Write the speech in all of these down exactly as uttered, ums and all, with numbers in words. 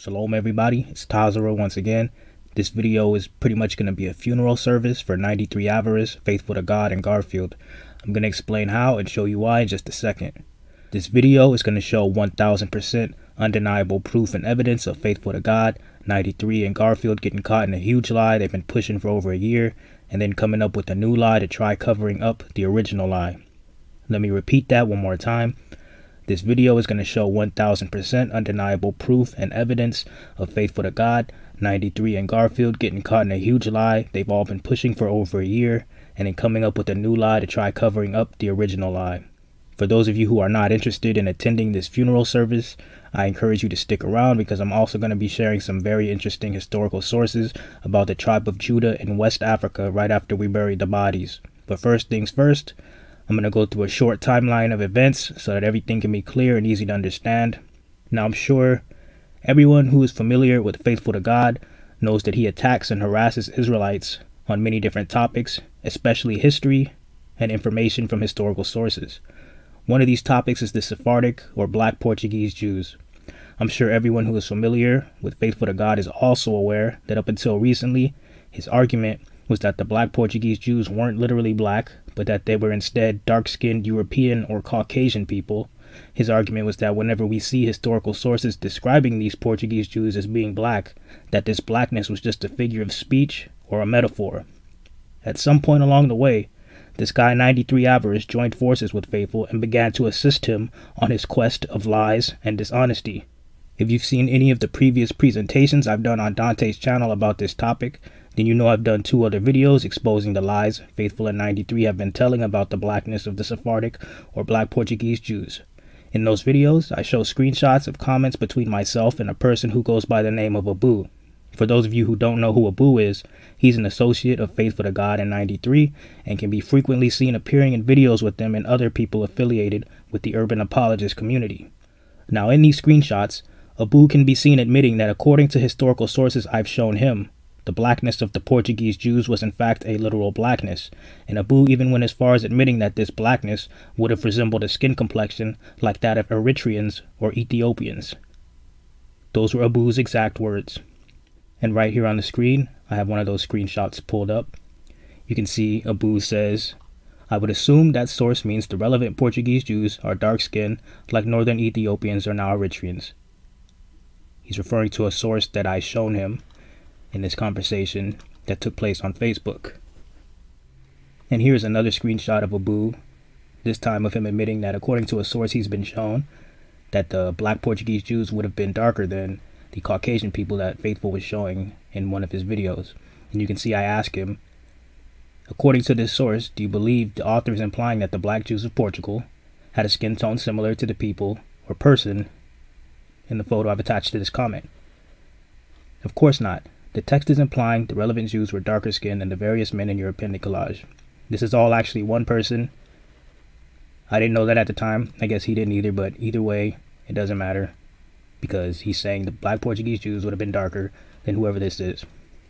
Shalom everybody, it's Tazara once again. This video is pretty much going to be a funeral service for ninety-three Avaris, Faithful to God, and Garfield. I'm going to explain how and show you why in just a second. This video is going to show one thousand percent undeniable proof and evidence of Faithful to God, ninety-three, and Garfield getting caught in a huge lie they've been pushing for over a year, and then coming up with a new lie to try covering up the original lie. Let me repeat that one more time. This video is going to show one thousand percent undeniable proof and evidence of Faithful to God, ninety-three, and Garfield getting caught in a huge lie they've all been pushing for over a year, and then coming up with a new lie to try covering up the original lie. For those of you who are not interested in attending this funeral service, I encourage you to stick around because I'm also going to be sharing some very interesting historical sources about the tribe of Judah in West Africa right after we bury the bodies. But first things first, I'm going to go through a short timeline of events so that everything can be clear and easy to understand. Now, I'm sure everyone who is familiar with Faithful to God knows that he attacks and harasses Israelites on many different topics, especially history and information from historical sources. One of these topics is the Sephardic or Black Portuguese Jews. I'm sure everyone who is familiar with Faithful to God is also aware that up until recently, his argument was that the Black Portuguese Jews weren't literally black, but that they were instead dark-skinned European or Caucasian people. His argument was that whenever we see historical sources describing these Portuguese Jews as being black, that this blackness was just a figure of speech or a metaphor. At some point along the way, this guy ninety-three Avaris joined forces with Faithful and began to assist him on his quest of lies and dishonesty. If you've seen any of the previous presentations I've done on Dante's channel about this topic, then you know I've done two other videos exposing the lies Faithful and ninety-three have been telling about the blackness of the Sephardic or Black Portuguese Jews. In those videos, I show screenshots of comments between myself and a person who goes by the name of Abu. For those of you who don't know who Abu is, he's an associate of Faithful to God and ninety-three and can be frequently seen appearing in videos with them and other people affiliated with the urban apologist community. Now, in these screenshots, Abu can be seen admitting that according to historical sources I've shown him, the blackness of the Portuguese Jews was in fact a literal blackness, and Abu even went as far as admitting that this blackness would have resembled a skin complexion like that of Eritreans or Ethiopians. Those were Abu's exact words. And right here on the screen, I have one of those screenshots pulled up. You can see Abu says, "I would assume that source means the relevant Portuguese Jews are dark-skinned like northern Ethiopians are now Eritreans." He's referring to a source that I shown him in this conversation that took place on Facebook. And here's another screenshot of Abu, this time of him admitting that according to a source he's been shown, that the Black Portuguese Jews would have been darker than the Caucasian people that Faithful was showing in one of his videos. And you can see I ask him, according to this source, do you believe the author is implying that the Black Jews of Portugal had a skin tone similar to the people or person in the photo I've attached to this comment? Of course not. The text is implying the relevant Jews were darker skinned than the various men in your appended collage. This is all actually one person. I didn't know that at the time. I guess he didn't either, but either way, it doesn't matter because he's saying the Black Portuguese Jews would have been darker than whoever this is.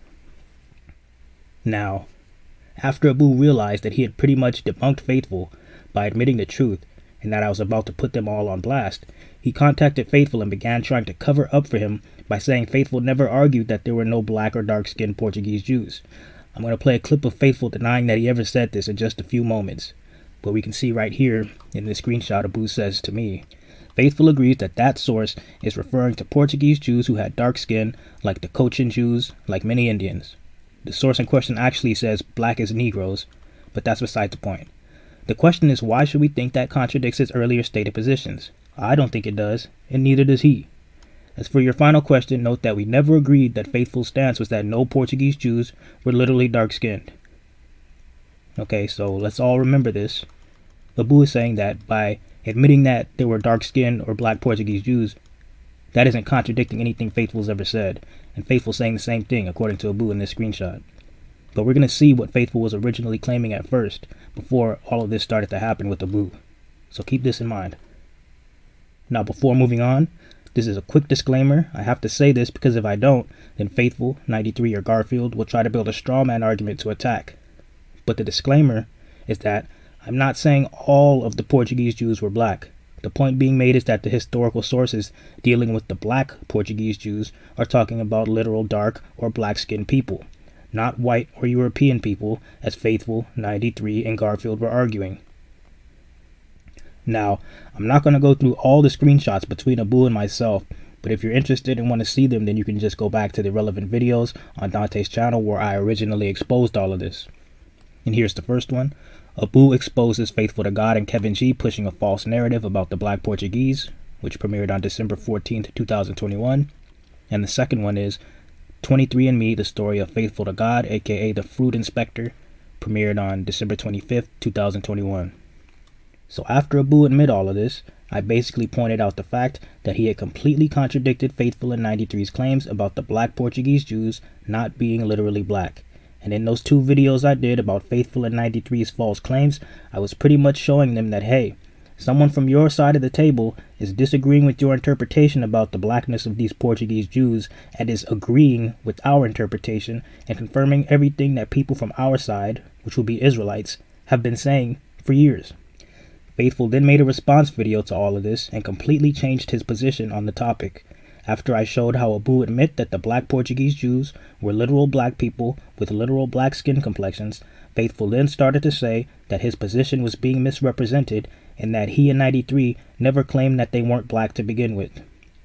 Now, after Abu realized that he had pretty much debunked Faithful by admitting the truth and that I was about to put them all on blast, he contacted Faithful and began trying to cover up for him by saying Faithful never argued that there were no black or dark-skinned Portuguese Jews. I'm going to play a clip of Faithful denying that he ever said this in just a few moments. But we can see right here in this screenshot Abu says to me, Faithful agrees that that source is referring to Portuguese Jews who had dark skin like the Cochin Jews, like many Indians. The source in question actually says black as Negroes, but that's beside the point. The question is, why should we think that contradicts his earlier stated positions? I don't think it does, and neither does he. As for your final question, note that we never agreed that Faithful's stance was that no Portuguese Jews were literally dark-skinned. Okay, so let's all remember this. Abu is saying that by admitting that there were dark-skinned or black Portuguese Jews, that isn't contradicting anything Faithful's ever said, and Faithful's saying the same thing according to Abu in this screenshot. But we're going to see what Faithful was originally claiming at first, before all of this started to happen with Abu. So keep this in mind. Now, before moving on, this is a quick disclaimer. I have to say this because if I don't, then Faithful, ninety-three, or Garfield will try to build a straw man argument to attack. But the disclaimer is that I'm not saying all of the Portuguese Jews were black. The point being made is that the historical sources dealing with the black Portuguese Jews are talking about literal dark or black-skinned people, not white or European people, as Faithful, ninety-three, and Garfield were arguing. Now, I'm not going to go through all the screenshots between Abu and myself, but if you're interested and want to see them, then you can just go back to the relevant videos on Dante's channel where I originally exposed all of this. And here's the first one. Abu exposes Faithful to God and Kevin G pushing a false narrative about the black Portuguese, which premiered on December fourteenth, two thousand twenty-one. And the second one is twenty-three and me, the story of Faithful to God, aka the Fruit Inspector, premiered on December twenty-fifth, two thousand twenty-one. So after Abu admitted all of this, I basically pointed out the fact that he had completely contradicted Faithful and ninety-three's claims about the black Portuguese Jews not being literally black. And in those two videos I did about Faithful and ninety-three's false claims, I was pretty much showing them that, hey, someone from your side of the table is disagreeing with your interpretation about the blackness of these Portuguese Jews and is agreeing with our interpretation and confirming everything that people from our side, which will be Israelites, have been saying for years. Faithful then made a response video to all of this and completely changed his position on the topic. After I showed how Abu admit that the black Portuguese Jews were literal black people with literal black skin complexions, Faithful then started to say that his position was being misrepresented and that he and ninety-three never claimed that they weren't black to begin with.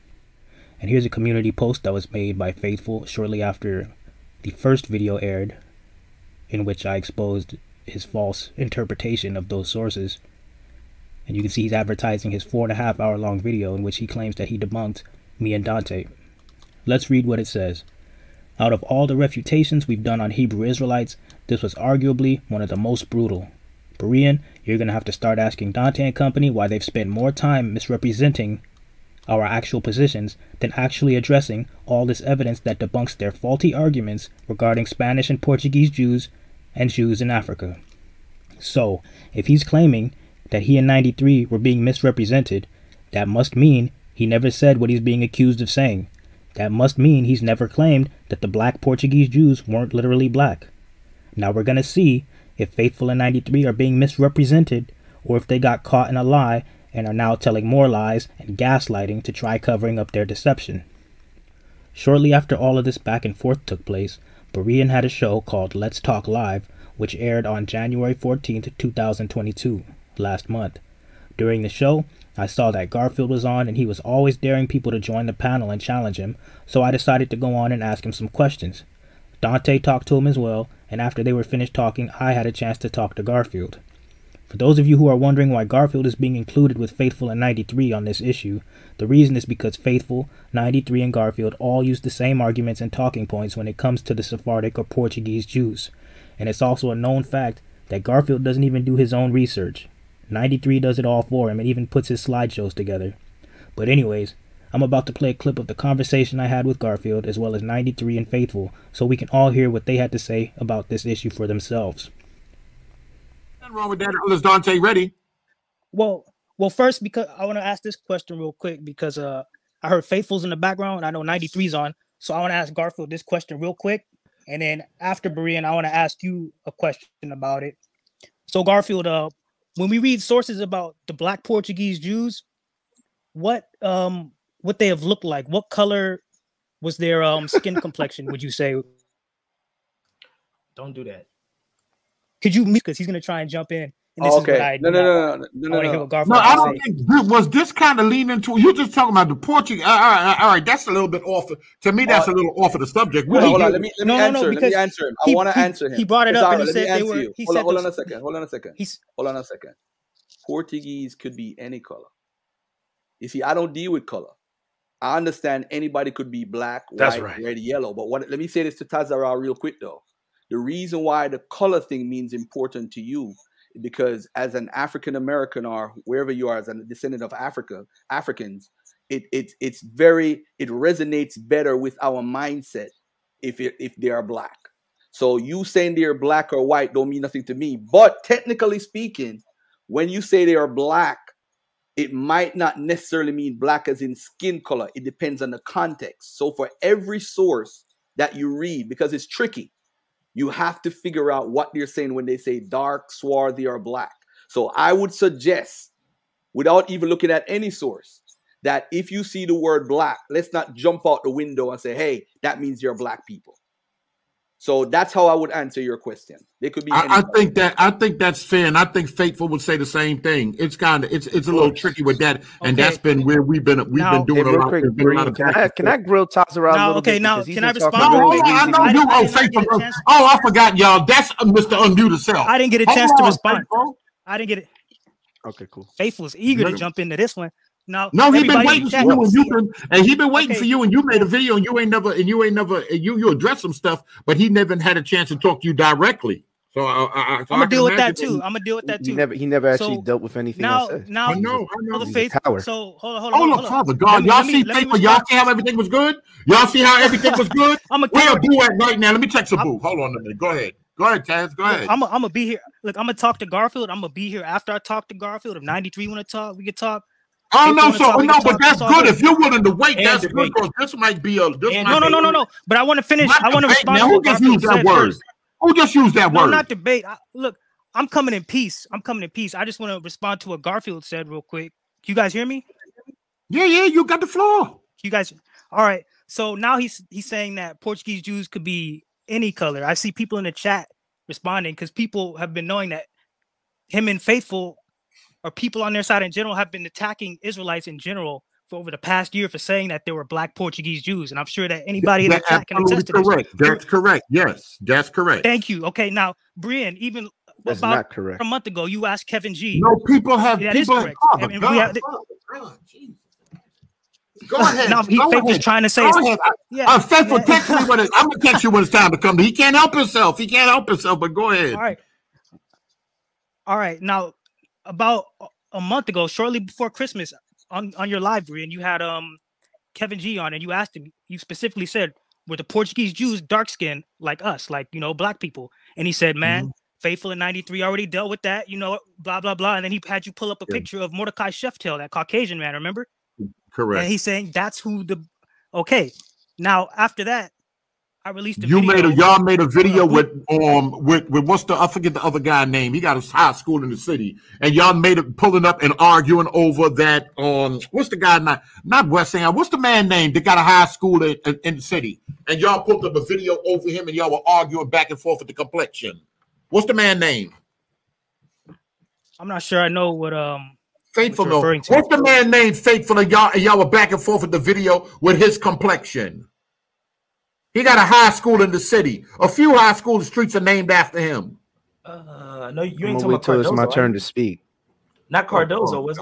And here's a community post that was made by Faithful shortly after the first video aired, in which I exposed his false interpretation of those sources. And you can see he's advertising his four and a half hour long video in which he claims that he debunked me and Dante. Let's read what it says. Out of all the refutations we've done on Hebrew Israelites, this was arguably one of the most brutal. Berean, you're going to have to start asking Dante and company why they've spent more time misrepresenting our actual positions than actually addressing all this evidence that debunks their faulty arguments regarding Spanish and Portuguese Jews and Jews in Africa. So, if he's claiming that he and ninety-three were being misrepresented, that must mean he never said what he's being accused of saying. That must mean he's never claimed that the black Portuguese Jews weren't literally black. Now we're going to see if Faithful and ninety-three are being misrepresented or if they got caught in a lie and are now telling more lies and gaslighting to try covering up their deception. Shortly after all of this back and forth took place, Berean had a show called Let's Talk Live, which aired on January fourteenth, two thousand twenty-two, last month. During the show, I saw that Garfield was on and he was always daring people to join the panel and challenge him, so I decided to go on and ask him some questions. Dante talked to him as well, and after they were finished talking, I had a chance to talk to Garfield. For those of you who are wondering why Garfield is being included with Faithful and ninety-three on this issue, the reason is because Faithful, ninety-three, and Garfield all use the same arguments and talking points when it comes to the Sephardic or Portuguese Jews. And it's also a known fact that Garfield doesn't even do his own research. ninety-three does it all for him and even puts his slideshows together. But anyways, I'm about to play a clip of the conversation I had with Garfield as well as ninety-three and Faithful so we can all hear what they had to say about this issue for themselves. Nothing wrong with that unless Dante ready. Well, well, first, because I want to ask this question real quick because uh, I heard Faithful's in the background and I know ninety-three's on. So I want to ask Garfield this question real quick. And then after Berean, I want to ask you a question about it. So Garfield, uh, when we read sources about the black Portuguese Jews, what um what they have looked like, what color was their um skin complexion, would you say? Don't do that. Could you, because he's gonna try and jump in. And this oh, okay. is what I no, no, no, no, no, no, no, no. No, I don't think was this kind of leaning to you just talking about the Portuguese. All right, all right, that's a little bit off. To me, that's uh, a little off of the subject. Hold on, hold on, let me let me no, answer. No, no, let me answer him. I want to answer him. He brought it up Zara, and he said they were. You. He hold said on, hold those, on a second. Hold on a second. He's, hold on a second. Portuguese could be any color. You see, I don't deal with color. I understand anybody could be black, white, right. red, yellow. But what? Let me say this to Tazara real quick though. The reason why the color thing means important to you, because as an African American or wherever you are, as a descendant of Africa, Africans, it it it's very it resonates better with our mindset if it, if they are black. So you saying they're black or white don't mean nothing to me. But technically speaking, when you say they are black, it might not necessarily mean black as in skin color. It depends on the context. So for every source that you read, because it's tricky, you have to figure out what they're saying when they say dark, swarthy, or black. So I would suggest without even looking at any source, that if you see the word black, let's not jump out the window and say, hey, that means you're black people. So that's how I would answer your question. They could be. I, I think that I think that's fair, and I think Faithful would say the same thing. It's kind of it's it's a little tricky with that, and okay. that's been where we've been we've now, been doing hey, a lot. Quick, a lot of can, I, can I grill Tazara a little okay, bit? now can I respond? No, I know you. Oh, Faithful. Oh, I forgot, y'all. That's Mister Unmuted Self. I didn't get a chance to respond. I didn't get it. Okay, cool. Faithful is eager to jump into this one. Now, no, he been waiting for you, and you been, and he been waiting okay. for you, and you made a video, and you ain't never, and you ain't never, and you you addressed some stuff, but he never had a chance to talk to you directly. So, I, I, so I'm gonna deal with that too. I'm gonna deal with that too. He never, he never actually so, dealt with anything. Now, I said. now, I know, I know. Faith, so hold on, hold on, hold on, on, Father God, y'all see Faithful? Y'all see how everything was good? Y'all see how everything was good? I'm a Where Boo at right now? Let me text a Boo. Hold on a minute. Go ahead. Go ahead, Taz. Go ahead. I'm gonna be here. Look, I'm gonna talk to Garfield. I'm gonna be here after I talk to Garfield. If ninety-three want to talk, we can talk. Oh no, so talk, no, but that's good. Good. If you're willing to wait, and that's debate. Good. This might be a. This might no, no, no, no, no. But I want to finish. I want to respond. Now, who just used that word? First. Who just used that no, word? Not debate. I, look, I'm coming in peace. I'm coming in peace. I just want to respond to what Garfield said real quick. Can you guys hear me? Yeah, yeah. You got the floor. You guys. All right. So now he's he's saying that Portuguese Jews could be any color. I see people in the chat responding because people have been knowing that him and Faithful. Or people on their side in general have been attacking Israelites in general for over the past year for saying that they were black Portuguese Jews. And I'm sure that anybody in the chat can attest to this. Correct. That's correct. Yes, that's correct. Thank you. Okay, now, Brian, even that's about not correct. a month ago, you asked Kevin G. No, people have that people is correct. Have, oh, and, and God, we have, God, God, Jesus. Go ahead. Now, he, Go Faith was trying to say Go ahead. I, yeah, uh, Faithful, yeah. text me when it, I'm gonna text you when it's time to come. He can't help himself. He can't help himself, but go ahead. All right. All right. Now, about a month ago, shortly before Christmas, on, on your live, Brian, you had um Kevin G on, and you asked him. You specifically said, "Were the Portuguese Jews dark skinned like us, like you know, black people?" And he said, "Man, mm-hmm. Faithful in ninety-three already dealt with that, you know, blah blah blah." And then he had you pull up a yeah. picture of Mordecai Sheftel, that Caucasian man. Remember? Correct. And he's saying that's who the. Okay, now after that, I released a you video. made a y'all made a video uh, with um with, with what's the I forget the other guy's name. He got a high school in the city, and y'all made it pulling up and arguing over that. Um, what's the guy not not West End? What's the man name that got a high school in, in, in the city? And y'all pulled up a video over him, and y'all were arguing back and forth with the complexion. What's the man name? I'm not sure. I know what um. Faithful. No. What's the man named Faithful? And y'all and y'all were back and forth with the video with his complexion. He got a high school in the city. A few high school streets are named after him. Uh, no, you ain't talking about Cardozo. It's my turn to speak. Not Cardozo, was it?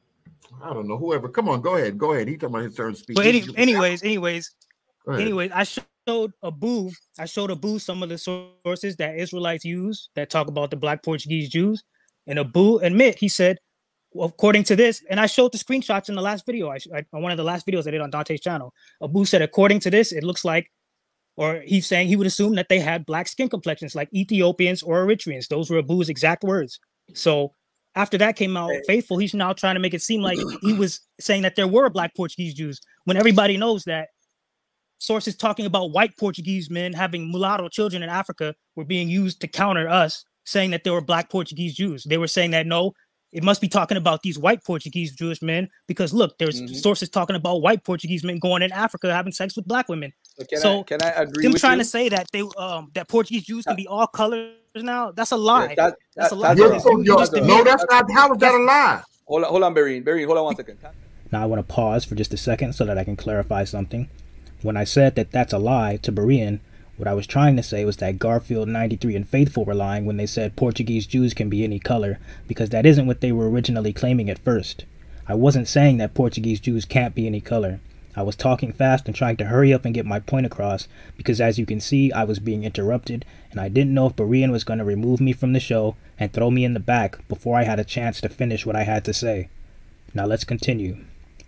I don't know. Whoever. Come on, go ahead. Go ahead. He talking about his turn to speak. But any, anyways, anyways, anyways, I showed Abu. I showed Abu some of the sources that Israelites use that talk about the black Portuguese Jews, and Abu admit he said, well, according to this, and I showed the screenshots in the last video. I, I on one of the last videos I did on Dante's channel. Abu said, according to this, it looks like. Or he's saying he would assume that they had black skin complexions like Ethiopians or Eritreans. Those were Abu's exact words. So after that came out, Faithful, he's now trying to make it seem like he was saying that there were black Portuguese Jews when everybody knows that sources talking about white Portuguese men having mulatto children in Africa were being used to counter us saying that there were black Portuguese Jews. They were saying that, no, it must be talking about these white Portuguese Jewish men because look, there's mm-hmm. sources talking about white Portuguese men going in Africa having sex with black women. So can, so I, can I agree them with trying you? to say that they um that Portuguese Jews can be all colors now, that's a lie. Yeah, that, that, that's a lie. That's a, you, you no, that's not. How is that a lie? Hold on, hold on, Barry. Barry, hold on one second. Now I want to pause for just a second so that I can clarify something. When I said that that's a lie to Berean, what I was trying to say was that Garfield, ninety-three, and Faithful were lying when they said Portuguese Jews can be any color, because that isn't what they were originally claiming at first. I wasn't saying that Portuguese Jews can't be any color. I was talking fast and trying to hurry up and get my point across, because as you can see, I was being interrupted, and I didn't know if Berean was going to remove me from the show and throw me in the back before I had a chance to finish what I had to say. Now let's continue.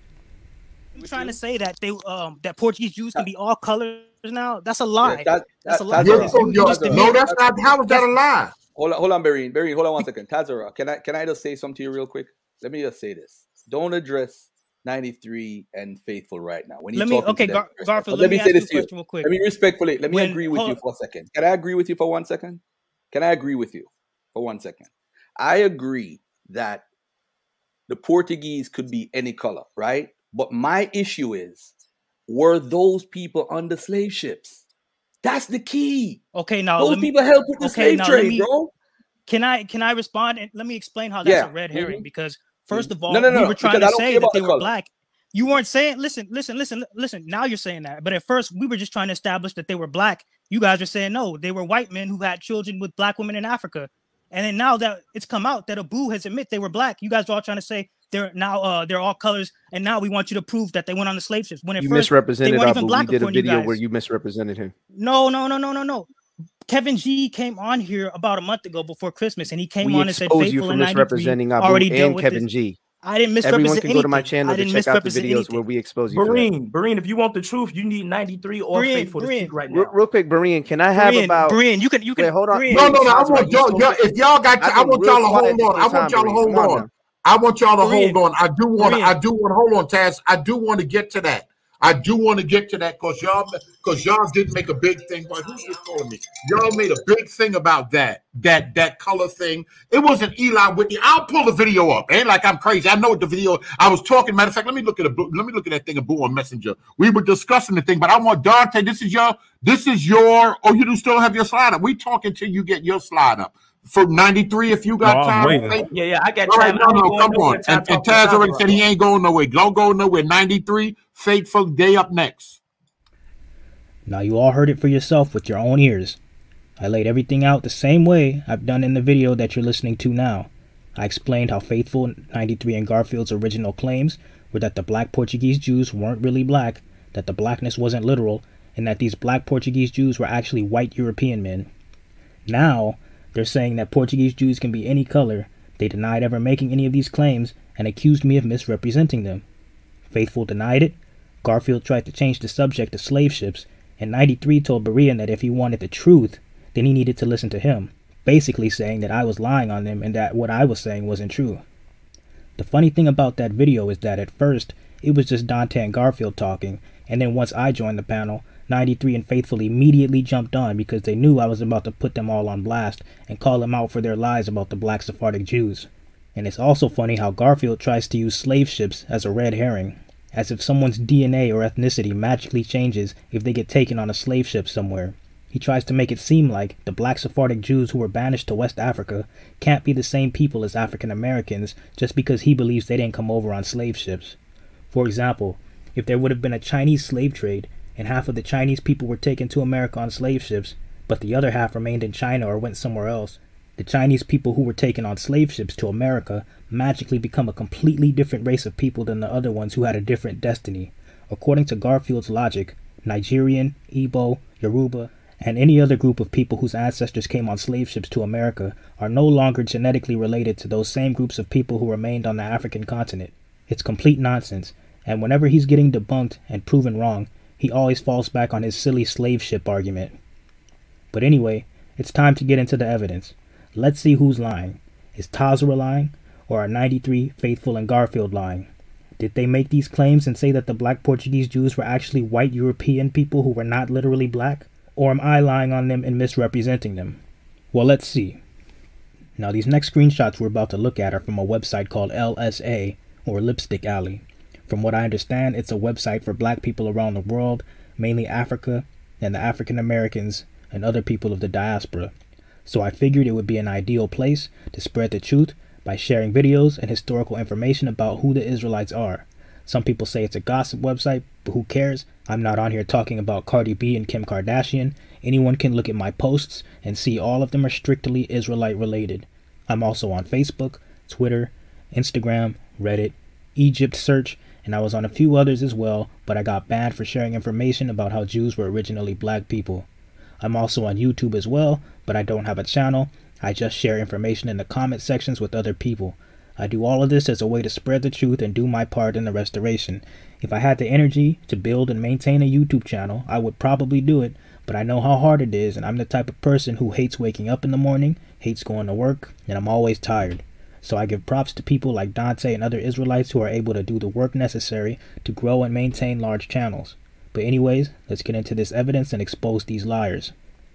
I'm trying to say that they um that Portuguese Jews can be all colors now. That's a lie. Yeah, that, that's a lie. That, that's you, you just no, that's not. How is that a lie? Hold on, hold on, Barry. Barry, hold on one second. Tazara, can I can I just say something to you real quick? Let me just say this. Don't address ninety-three and Faithful right now. When you let me okay, Gar Garfield. Let, let me say this to you. Real quick. Let me respectfully. Let me when, agree with you for a second. Can I agree with you for one second? Can I agree with you for one second? I agree that the Portuguese could be any color, right? But my issue is, were those people on the slave ships? That's the key. Okay, now those me, people help with the okay, slave trade, me, bro. Can I can I respond and let me explain how that's yeah. a red herring? Mm-hmm. Because first of all, no, no, no, we were trying to say that they were color. black. You weren't saying, listen, listen, listen, listen. Now you're saying that, but at first we were just trying to establish that they were black. You guys are saying no, they were white men who had children with black women in Africa. And then now that it's come out that Abu has admitted they were black, you guys are all trying to say they're now uh they're all colors, and now we want you to prove that they went on the slave ships. When at you first, misrepresented they weren't Abu. even black. We did a video you where you misrepresented him. No, no, no, no, no, no. Kevin G came on here about a month ago before Christmas, and he came we on and said Faithful you for misrepresenting Abu already and Kevin this. G. I didn't misrepresent Everyone can anything. go to my channel to check out the videos anything. where we expose you. Bareen, Bareen, if you want the truth, you need ninety-three or Bareen, Faithful Bareen. to speak right now. Real, real quick, Bareen, can I have Bareen, about Bareen, you can you can wait, hold on. Bareen. No, no, no. I want y'all, y'all if y'all got to, I want y'all to hold on. I want y'all to hold on. I want y'all to hold on. I do want to, I do want to hold on, Taz. I do want to get to that. I do want to get to that because y'all because y'all did make a big thing. Why, who's just calling me? Y'all made a big thing about that, that that color thing. It wasn't Eli Whitney. I'll pull the video up. Ain't like I'm crazy. I know what the video. I was talking. Matter of fact, let me look at a let me look at that thing of Boo on Messenger. We were discussing the thing, but I want Dante. This is your this is your. Oh, you do still have your slide up. We talking till you get your slide up. For ninety-three, if you got no, time. Yeah, yeah, I got All time. right, no, no, come on. And, and Taz already said he ain't going nowhere. Don't go nowhere. ninety-three, Faithful, Day up next. Now you all heard it for yourself with your own ears. I laid everything out the same way I've done in the video that you're listening to now. I explained how Faithful, ninety-three, and Garfield's original claims were that the black Portuguese Jews weren't really black, that the blackness wasn't literal, and that these black Portuguese Jews were actually white European men. Now, they're saying that Portuguese Jews can be any color. They denied ever making any of these claims and accused me of misrepresenting them. Faithful denied it. Garfield tried to change the subject to slave ships, and ninety-three told Berean that if he wanted the truth, then he needed to listen to him, basically saying that I was lying on them and that what I was saying wasn't true. The funny thing about that video is that at first, it was just Dante and Garfield talking, and then once I joined the panel, ninety-three and Faithful immediately jumped on because they knew I was about to put them all on blast and call them out for their lies about the black Sephardic Jews. And it's also funny how Garfield tries to use slave ships as a red herring, as if someone's D N A or ethnicity magically changes if they get taken on a slave ship somewhere. He tries to make it seem like the black Sephardic Jews who were banished to West Africa can't be the same people as African Americans just because he believes they didn't come over on slave ships. For example, if there would have been a Chinese slave trade, and half of the Chinese people were taken to America on slave ships, but the other half remained in China or went somewhere else, the Chinese people who were taken on slave ships to America magically become a completely different race of people than the other ones who had a different destiny. According to Garfield's logic, Nigerian, Igbo, Yoruba, and any other group of people whose ancestors came on slave ships to America are no longer genetically related to those same groups of people who remained on the African continent. It's complete nonsense, and whenever he's getting debunked and proven wrong, he always falls back on his silly slave ship argument. But anyway, it's time to get into the evidence. Let's see who's lying. Is Tazara lying, or are ninety-three, Faithful, and Garfield lying? Did they make these claims and say that the black Portuguese Jews were actually white European people who were not literally black? Or am I lying on them and misrepresenting them? Well, let's see. Now, these next screenshots we're about to look at are from a website called L S A, or Lipstick Alley. From what I understand, it's a website for black people around the world, mainly Africa, and the African Americans and other people of the diaspora. So I figured it would be an ideal place to spread the truth by sharing videos and historical information about who the Israelites are. Some people say it's a gossip website, but who cares? I'm not on here talking about Cardi B and Kim Kardashian. Anyone can look at my posts and see all of them are strictly Israelite related. I'm also on Facebook, Twitter, Instagram, Reddit, Egypt Search, and I was on a few others as well, but I got banned for sharing information about how Jews were originally black people. I'm also on YouTube as well, but I don't have a channel. I just share information in the comment sections with other people. I do all of this as a way to spread the truth and do my part in the restoration. If I had the energy to build and maintain a YouTube channel, I would probably do it, but I know how hard it is, and I'm the type of person who hates waking up in the morning, hates going to work, and I'm always tired. So I give props to people like Dante and other Israelites who are able to do the work necessary to grow and maintain large channels. But anyways, let's get into this evidence and expose these liars.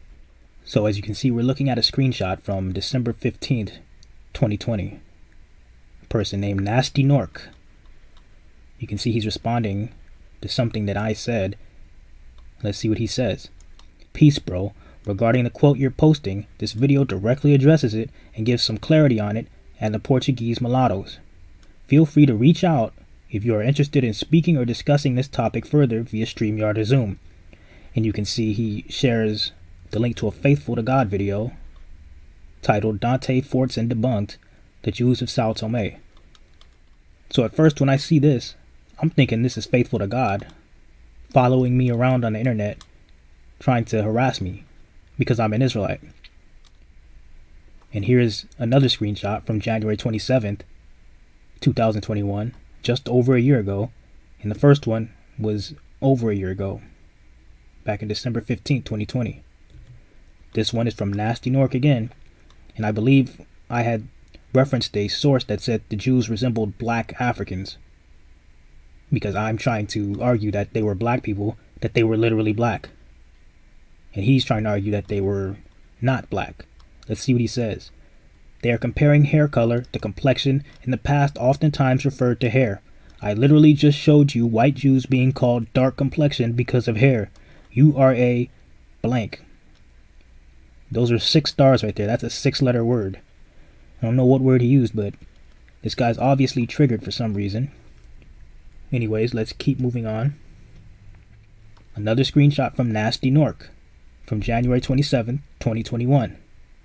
So as you can see, we're looking at a screenshot from December fifteenth, twenty twenty. person named Nasty Nork. You can see he's responding to something that I said. Let's see what he says. Peace, bro. Regarding the quote you're posting, this video directly addresses it and gives some clarity on it and the Portuguese mulattoes. Feel free to reach out if you are interested in speaking or discussing this topic further via StreamYard or Zoom. And you can see he shares the link to a Faithful to God video titled Dante Forts and Debunked, the Jews of Sao Tome. So at first when I see this, I'm thinking this is Faithful to God following me around on the internet trying to harass me because I'm an Israelite. And here's another screenshot from January twenty-seventh, two thousand twenty-one, just over a year ago. And the first one was over a year ago, back in December fifteenth, twenty twenty. This one is from Nasty Nork again, and I believe I had referenced a source that said the Jews resembled black Africans, because I'm trying to argue that they were black people, that they were literally black. And he's trying to argue that they were not black. Let's see what he says. They are comparing hair color to complexion, in the past oftentimes referred to hair. I literally just showed you white Jews being called dark complexion because of hair. You are a blank. Those are six stars right there. That's a six letter word. I don't know what word he used, but this guy's obviously triggered for some reason. Anyways, let's keep moving on. Another screenshot from Nasty Nork from January twenty-seventh, twenty twenty-one.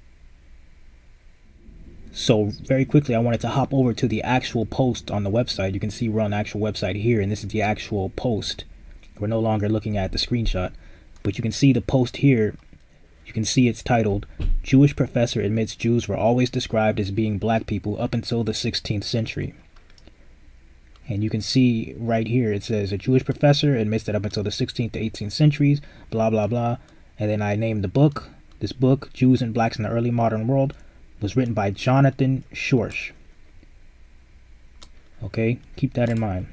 So very quickly, I wanted to hop over to the actual post on the website. You can see we're on the actual website here, and this is the actual post. We're no longer looking at the screenshot, but you can see the post here. You can see it's titled, Jewish Professor Admits Jews Were Always Described as Being Black People Up Until the sixteenth Century. And you can see right here, it says, a Jewish professor admits that up until the sixteenth to eighteenth centuries, blah, blah, blah. And then I named the book. This book, Jews and Blacks in the Early Modern World, was written by Jonathan Schorsch. Okay, keep that in mind.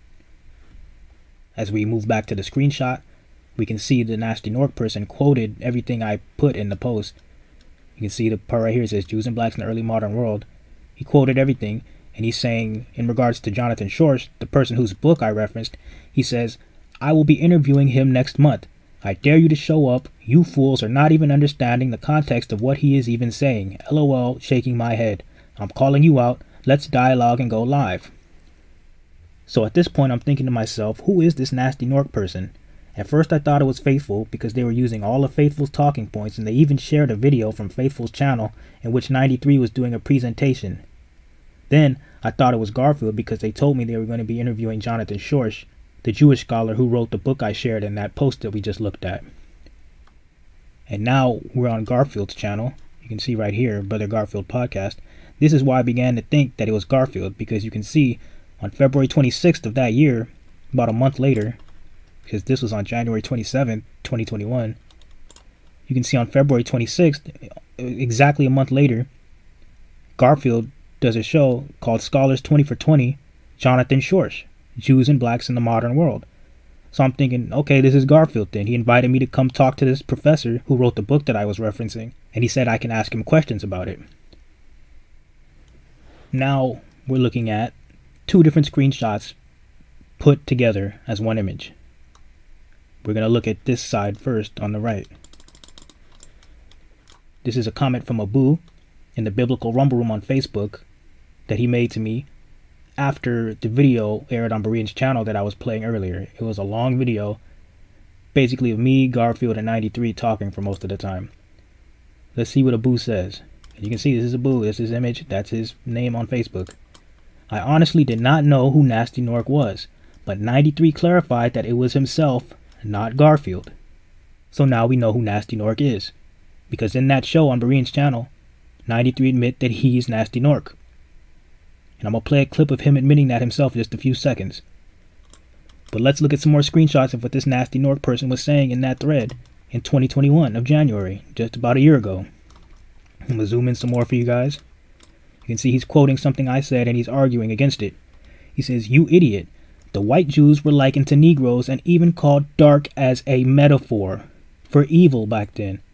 As we move back to the screenshot, we can see the Nasty Nork person quoted everything I put in the post. You can see the part right here, it says Jews and Blacks in the Early Modern World. He quoted everything, and he's saying, in regards to Jonathan Schorsch, the person whose book I referenced, he says, I will be interviewing him next month. I dare you to show up. You fools are not even understanding the context of what he is even saying. LOL, shaking my head. I'm calling you out. Let's dialogue and go live. So at this point, I'm thinking to myself, who is this Nasty Nork person? At first I thought it was Faithful because they were using all of Faithful's talking points, and they even shared a video from Faithful's channel in which ninety-three was doing a presentation. Then I thought it was Garfield because they told me they were going to be interviewing Jonathan Schorsch, the Jewish scholar who wrote the book I shared in that post that we just looked at. And now we're on Garfield's channel. You can see right here, Brother Garfield Podcast. This is why I began to think that it was Garfield, because you can see on February twenty-sixth of that year, about a month later, because this was on January twenty-seventh, twenty twenty-one, you can see on February twenty-sixth, exactly a month later, Garfield does a show called Scholars twenty for twenty, Jonathan Schorsch, Jews and Blacks in the Modern World. So I'm thinking, okay, this is Garfield then. He invited me to come talk to this professor who wrote the book that I was referencing, and he said I can ask him questions about it. Now we're looking at two different screenshots put together as one image. We're going to look at this side first on the right. This is a comment from Abu in the Biblical Rumble Room on Facebook that he made to me after the video aired on Berean's channel that I was playing earlier. It was a long video, basically of me, Garfield, and ninety-three talking for most of the time. Let's see what Abu says. You can see this is Abu, this is his image, that's his name on Facebook. I honestly did not know who Nasty Nork was, but ninety-three clarified that it was himself, not Garfield. So now we know who Nasty Nork is, because in that show on Berean's channel, ninety-three admit that he's Nasty Nork. And I'm going to play a clip of him admitting that himself in just a few seconds. But let's look at some more screenshots of what this Nasty Nork person was saying in that thread in twenty twenty-one of January, just about a year ago. I'm going to zoom in some more for you guys. You can see he's quoting something I said and he's arguing against it. He says, you idiot. The white Jews were likened to Negroes and even called dark as a metaphor for evil back then.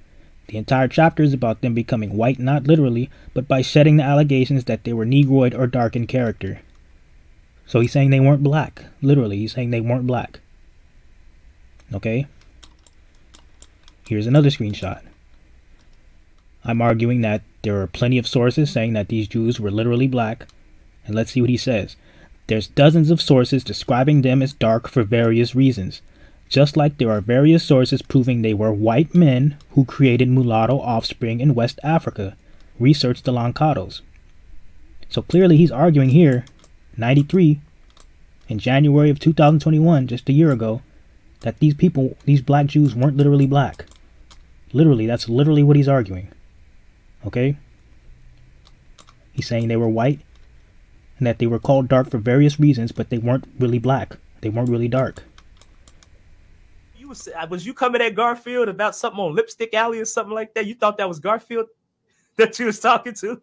The entire chapter is about them becoming white, not literally, but by shedding the allegations that they were Negroid or dark in character. So he's saying they weren't black. Literally, he's saying they weren't black. Okay? Here's another screenshot. I'm arguing that there are plenty of sources saying that these Jews were literally black. And let's see what he says. There's dozens of sources describing them as dark for various reasons. Just like there are various sources proving they were white men who created mulatto offspring in West Africa. Research the Lancados. So clearly he's arguing here, ninety-three, in January of two thousand twenty-one, just a year ago, that these people, these black Jews weren't literally black. Literally, that's literally what he's arguing. Okay? He's saying they were white and that they were called dark for various reasons, but they weren't really black. They weren't really dark. Was, was you coming at Garfield about something on Lipstick Alley or something like that? You thought that was Garfield that you was talking to?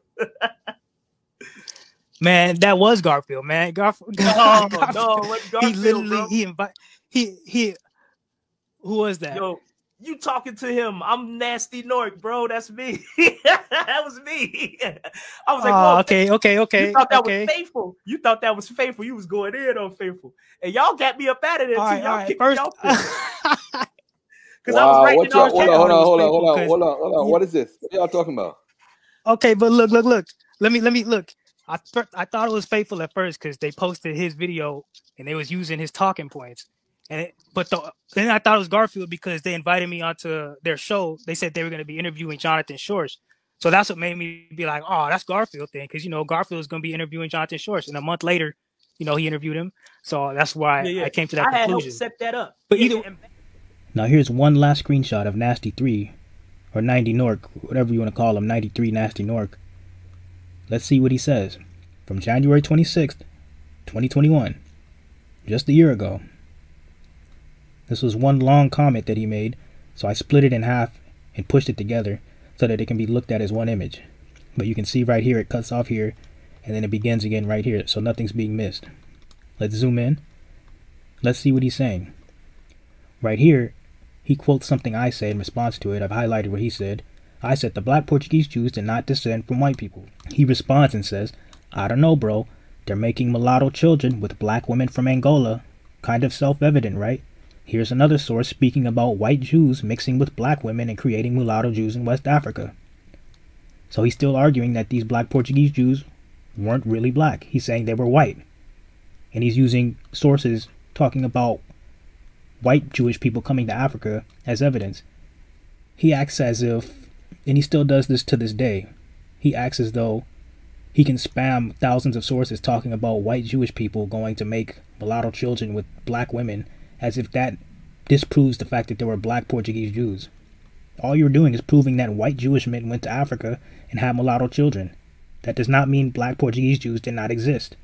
Man, that was Garfield, man. Garfield. No, Garfield. no, it wasn't Garfield, he literally bro. he invite he he. Who was that? Yo, you talking to him? I'm Nasty Nork, bro. That's me. That was me. I was like, oh, okay, okay, okay. You thought that okay. was Faithful. You thought that was Faithful. You was going in on Faithful, and y'all got me up out of there all too. Right, y'all right. kicked First, me off. Because wow, I was right. what y'all, hold on, hold on, hold on, hold on, hold on, hold on. Yeah. What is this? What y'all talking about? Okay, but look, look, look. Let me, let me look. I th- I thought it was Faithful at first because they posted his video and they was using his talking points. And it, but the, then I thought it was Garfield because they invited me onto their show. They said they were going to be interviewing Jonathan Shores. So that's what made me be like, oh, that's Garfield thing. Because, you know, Garfield is going to be interviewing Jonathan Shores. And a month later, you know, he interviewed him. So that's why yeah, yeah. I came to that I conclusion. had helped set that up. But yeah, either... and- Now here's one last screenshot of Nasty three, or ninety Nork, whatever you want to call him, ninety-three Nasty Nork. Let's see what he says. From January twenty-sixth, twenty twenty-one, just a year ago. This was one long comment that he made, so I split it in half and pushed it together so that it can be looked at as one image. But you can see right here, it cuts off here, and then it begins again right here, so nothing's being missed. Let's zoom in. Let's see what he's saying. Right here, he quotes something I said in response to it. I've highlighted what he said. I said the black Portuguese Jews did not descend from white people. He responds and says, I don't know, bro. They're making mulatto children with black women from Angola. Kind of self-evident, right? Here's another source speaking about white Jews mixing with black women and creating mulatto Jews in West Africa. So he's still arguing that these black Portuguese Jews weren't really black. He's saying they were white. And he's using sources talking about white Jewish people coming to Africa as evidence. He acts as if, and he still does this to this day, he acts as though he can spam thousands of sources talking about white Jewish people going to make mulatto children with black women, as if that disproves the fact that there were black Portuguese Jews. All you're doing is proving that white Jewish men went to Africa and had mulatto children. That does not mean black Portuguese Jews did not exist.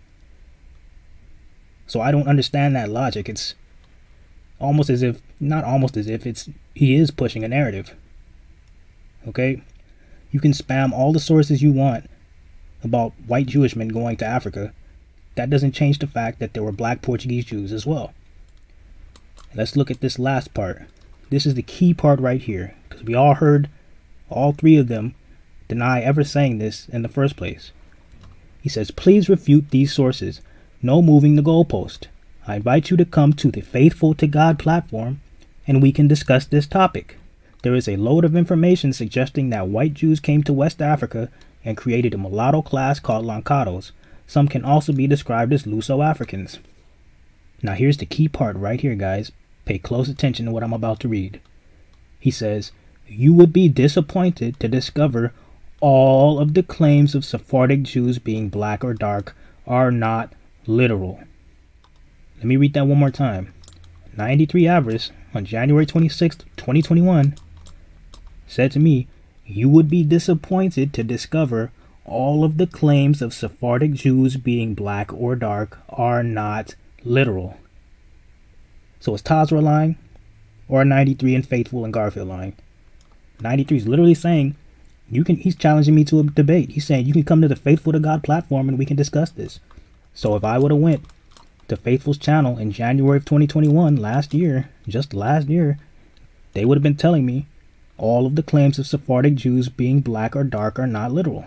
So I don't understand that logic. It's almost as if, not almost as if, it's he is pushing a narrative. Okay? You can spam all the sources you want about white Jewish men going to Africa. That doesn't change the fact that there were black Portuguese Jews as well. Let's look at this last part. This is the key part right here, because we all heard all three of them deny ever saying this in the first place. He says, please refute these sources. No moving the goalpost. I invite you to come to the Faithful to God platform and we can discuss this topic. There is a load of information suggesting that white Jews came to West Africa and created a mulatto class called Lancados. Some can also be described as Luso-Africans. Now here's the key part right here, guys. Pay close attention to what I'm about to read. He says, you would be disappointed to discover all of the claims of Sephardic Jews being black or dark are not literal. Let me read that one more time. ninety-three Avarice on January twenty-sixth, twenty twenty-one said to me, you would be disappointed to discover all of the claims of Sephardic Jews being black or dark are not literal. So is Tazra lying? Or ninety-three and Faithful and Garfield lying? ninety-three is literally saying, you can. He's challenging me to a debate. He's saying you can come to the Faithful to God platform and we can discuss this. So if I would have went to Faithful's channel in January of twenty twenty-one, last year, just last year, they would have been telling me all of the claims of Sephardic Jews being black or dark are not literal.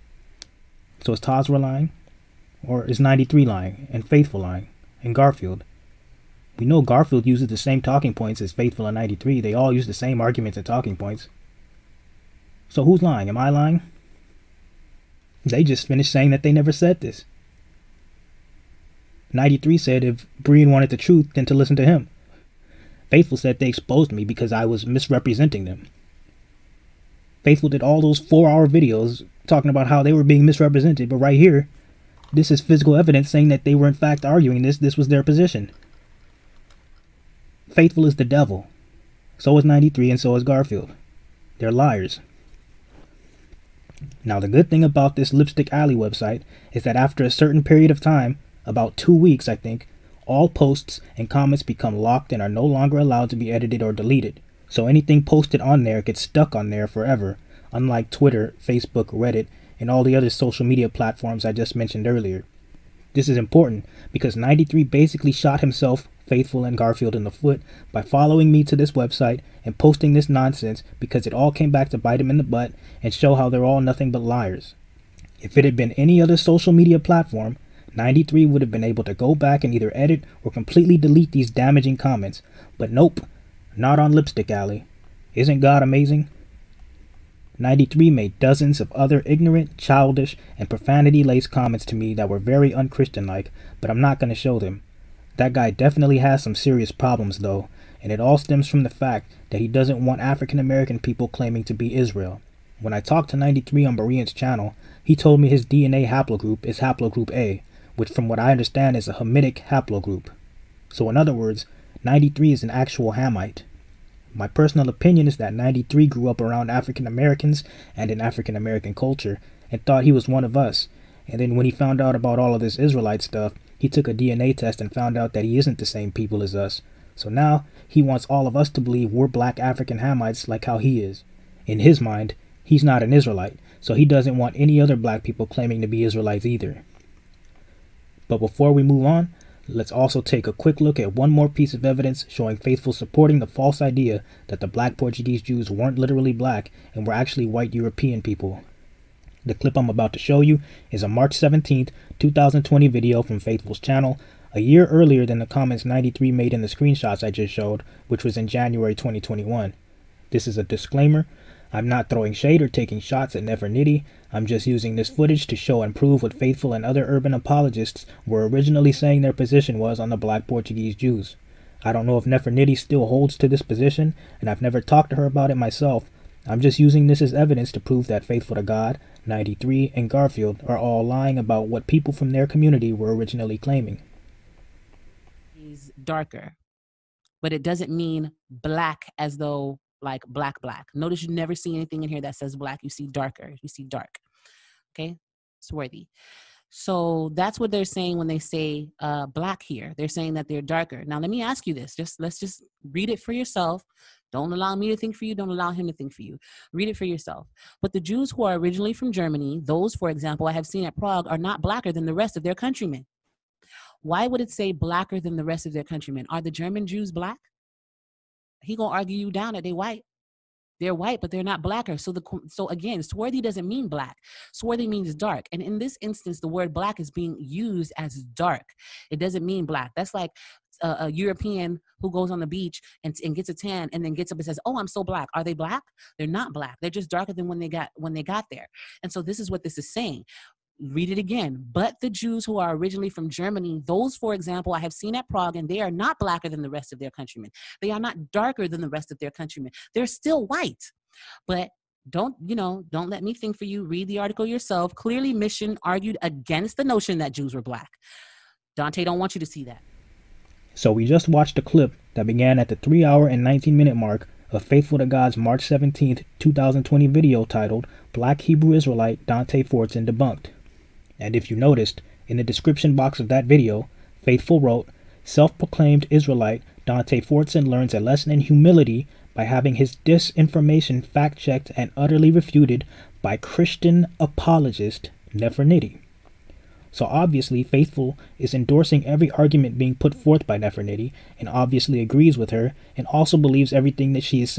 So is Tazra lying? Or is ninety-three lying? And Faithful lying? And Garfield? We know Garfield uses the same talking points as Faithful and ninety-three. They all use the same arguments and talking points. So who's lying? Am I lying? They just finished saying that they never said this. ninety-three said if Brian wanted the truth, then to listen to him. Faithful said they exposed me because I was misrepresenting them. Faithful did all those four-hour videos talking about how they were being misrepresented, but right here, this is physical evidence saying that they were in fact arguing this. This was their position. Faithful is the devil. So is ninety-three and so is Garfield. They're liars. Now the good thing about this Lipstick Alley website is that after a certain period of time, about two weeks I think, all posts and comments become locked and are no longer allowed to be edited or deleted. So anything posted on there gets stuck on there forever, unlike Twitter, Facebook, Reddit, and all the other social media platforms I just mentioned earlier. This is important because ninety-three basically shot himself, Faithful, and Garfield in the foot by following me to this website and posting this nonsense because it all came back to bite him in the butt and show how they're all nothing but liars. If it had been any other social media platform, ninety-three would have been able to go back and either edit or completely delete these damaging comments. But nope, not on Lipstick Alley. Isn't God amazing? ninety-three made dozens of other ignorant, childish, and profanity-laced comments to me that were very unchristian-like, but I'm not going to show them. That guy definitely has some serious problems though, and it all stems from the fact that he doesn't want African American people claiming to be Israel. When I talked to ninety-three on Berean's channel, he told me his D N A haplogroup is haplogroup A, which from what I understand is a Hamitic haplogroup. So in other words, ninety-three is an actual Hamite. My personal opinion is that ninety-three grew up around African Americans and in African American culture and thought he was one of us, and then when he found out about all of this Israelite stuff, he took a D N A test and found out that he isn't the same people as us. So now he wants all of us to believe we're black African Hamites like how he is. In his mind, he's not an Israelite, so he doesn't want any other black people claiming to be Israelites either. But before we move on, let's also take a quick look at one more piece of evidence showing Faithful supporting the false idea that the black Portuguese Jews weren't literally black and were actually white European people. The clip I'm about to show you is a March seventeenth, two thousand twenty video from Faithful's channel, a year earlier than the comments ninety-three made in the screenshots I just showed, which was in January twenty twenty-one. This is a disclaimer. I'm not throwing shade or taking shots at Nefertiti. I'm just using this footage to show and prove what Faithful and other urban apologists were originally saying their position was on the black Portuguese Jews. I don't know if Nefertiti still holds to this position, and I've never talked to her about it myself. I'm just using this as evidence to prove that Faithful to God, ninety-three, and Garfield are all lying about what people from their community were originally claiming. He's darker, but it doesn't mean black as though like black black. Notice you never see anything in here that says black. You see darker. You see dark. Okay, Swarthy. So that's what they're saying when they say uh, black here. They're saying that they're darker. Now let me ask you this. Just let's just read it for yourself. Don't allow me to think for you. Don't allow him to think for you. Read it for yourself. But the Jews who are originally from Germany, those, for example, I have seen at Prague, are not blacker than the rest of their countrymen. Why would it say blacker than the rest of their countrymen? Are the German Jews black? He gonna argue you down that they white. They're white, but they're not blacker. So the so again, swarthy doesn't mean black. Swarthy means dark. And in this instance, the word black is being used as dark. It doesn't mean black. That's like a, a European who goes on the beach and, and gets a tan and then gets up and says, "Oh, I'm so black." Are they black? They're not black. They're just darker than when they got when they got there. And so this is what this is saying. Read it again. But the Jews who are originally from Germany, those, for example, I have seen at Prague, and they are not blacker than the rest of their countrymen. They are not darker than the rest of their countrymen. They're still white. But don't, you know, don't let me think for you. Read the article yourself. Clearly, Mission argued against the notion that Jews were black. Dante don't want you to see that. So we just watched a clip that began at the three hour and nineteen minute mark of Faithful to God's March seventeenth, two thousand twenty video titled Black Hebrew Israelite Dante Fortson Debunked. And if you noticed, in the description box of that video, Faithful wrote, "Self-proclaimed Israelite Dante Fortson learns a lesson in humility by having his disinformation fact-checked and utterly refuted by Christian apologist Nefertiti." So obviously, Faithful is endorsing every argument being put forth by Nefertiti, and obviously agrees with her, and also believes everything that she is saying.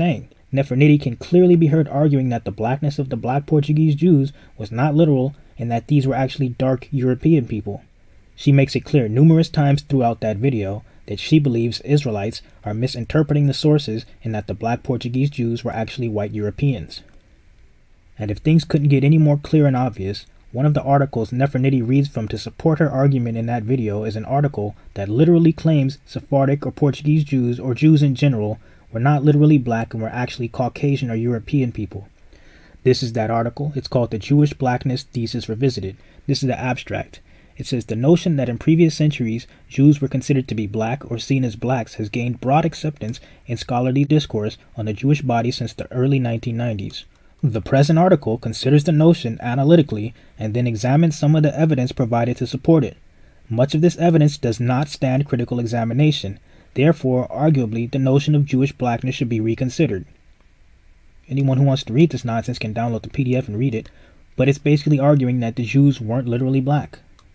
Nefertiti can clearly be heard arguing that the blackness of the black Portuguese Jews was not literal and that these were actually dark European people. She makes it clear numerous times throughout that video that she believes Israelites are misinterpreting the sources and that the black Portuguese Jews were actually white Europeans. And if things couldn't get any more clear and obvious, one of the articles Nefertiti reads from to support her argument in that video is an article that literally claims Sephardic or Portuguese Jews or Jews in general were not literally black and were actually Caucasian or European people. This is that article. It's called the Jewish Blackness Thesis Revisited. This is the abstract. It says the notion that in previous centuries Jews were considered to be black or seen as blacks has gained broad acceptance in scholarly discourse on the Jewish body since the early nineteen nineties. The present article considers the notion analytically and then examines some of the evidence provided to support it. Much of this evidence does not stand critical examination. Therefore, arguably, the notion of Jewish blackness should be reconsidered. Anyone who wants to read this nonsense can download the P D F and read it, but it's basically arguing that the Jews weren't literally black.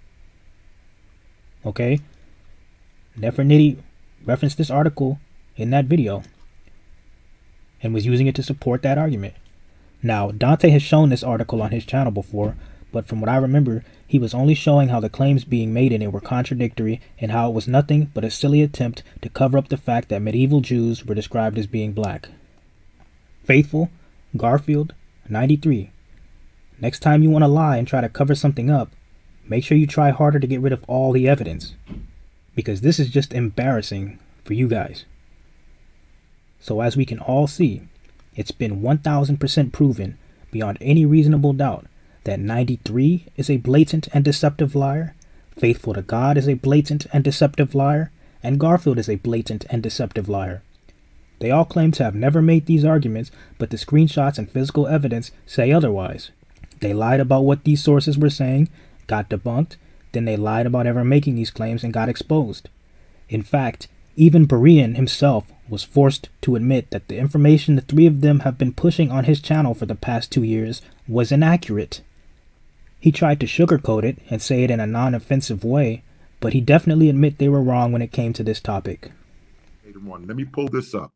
Okay? Nefertiti referenced this article in that video and was using it to support that argument. Now, Dante has shown this article on his channel before, but from what I remember, he was only showing how the claims being made in it were contradictory and how it was nothing but a silly attempt to cover up the fact that medieval Jews were described as being black. Faithful, Garfield, ninety-three. Next time you want to lie and try to cover something up, make sure you try harder to get rid of all the evidence, because this is just embarrassing for you guys. So as we can all see, it's been one thousand percent proven beyond any reasonable doubt that ninety-three is a blatant and deceptive liar, Faithful to God is a blatant and deceptive liar, and Garfield is a blatant and deceptive liar. They all claim to have never made these arguments, but the screenshots and physical evidence say otherwise. They lied about what these sources were saying, got debunked, then they lied about ever making these claims and got exposed. In fact, even Berean himself was forced to admit that the information the three of them have been pushing on his channel for the past two years was inaccurate. He tried to sugarcoat it and say it in a non-offensive way, but he definitely admit they were wrong when it came to this topic. Let me pull this up.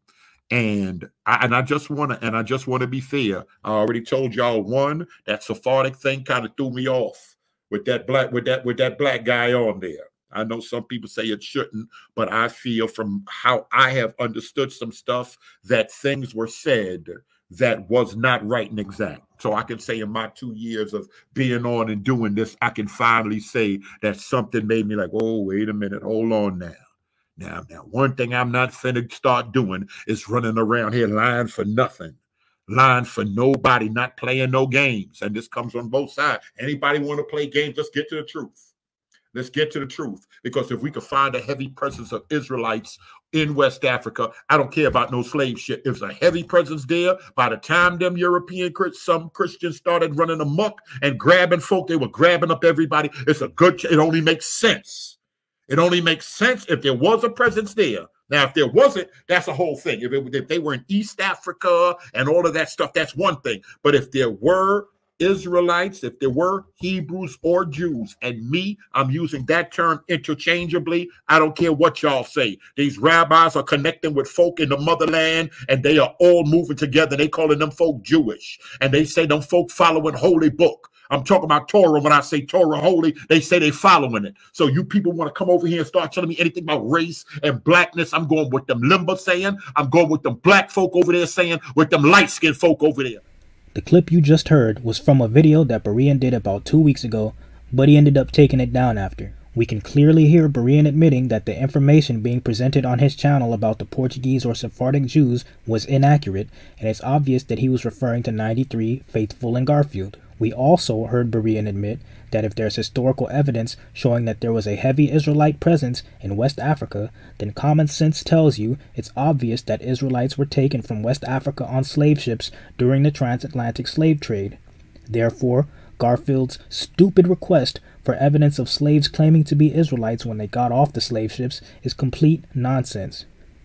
And I, and I just want to and I just want to be fair. I already told y'all one, that Sephardic thing kind of threw me off with that black with that with that black guy on there. I know some people say it shouldn't, but I feel from how I have understood some stuff that things were said that was not right and exact. So I can say in my two years of being on and doing this, I can finally say that something made me like, oh, wait a minute, hold on now. Now, now, one thing I'm not finna start doing is running around here lying for nothing, lying for nobody, not playing no games. And this comes on both sides. Anybody want to play games, let's get to the truth. Let's get to the truth. Because if we could find a heavy presence of Israelites in West Africa, I don't care about no slave shit. If there's a heavy presence there, by the time them European, some Christians started running amok and grabbing folk, they were grabbing up everybody. It's a good, it only makes sense. It only makes sense if there was a presence there. Now, if there wasn't, that's a whole thing. If, it, if they were in East Africa and all of that stuff, that's one thing. But if there were Israelites, if there were Hebrews or Jews, and me, I'm using that term interchangeably. I don't care what y'all say. These rabbis are connecting with folk in the motherland, and they are all moving together. They calling them folk Jewish, and they say them folk following holy book. I'm talking about Torah. When I say Torah holy, they say they following it. So you people want to come over here and start telling me anything about race and blackness, I'm going with them Limba saying, I'm going with them black folk over there saying, with them light-skinned folk over there. The clip you just heard was from a video that Berean did about two weeks ago, but he ended up taking it down after. We can clearly hear Berean admitting that the information being presented on his channel about the Portuguese or Sephardic Jews was inaccurate, and it's obvious that he was referring to ninety-three, Faithful, and Garfield. We also heard Berean admit that if there's historical evidence showing that there was a heavy Israelite presence in West Africa, then common sense tells you it's obvious that Israelites were taken from West Africa on slave ships during the transatlantic slave trade. Therefore, Garfield's stupid request for evidence of slaves claiming to be Israelites when they got off the slave ships is complete nonsense.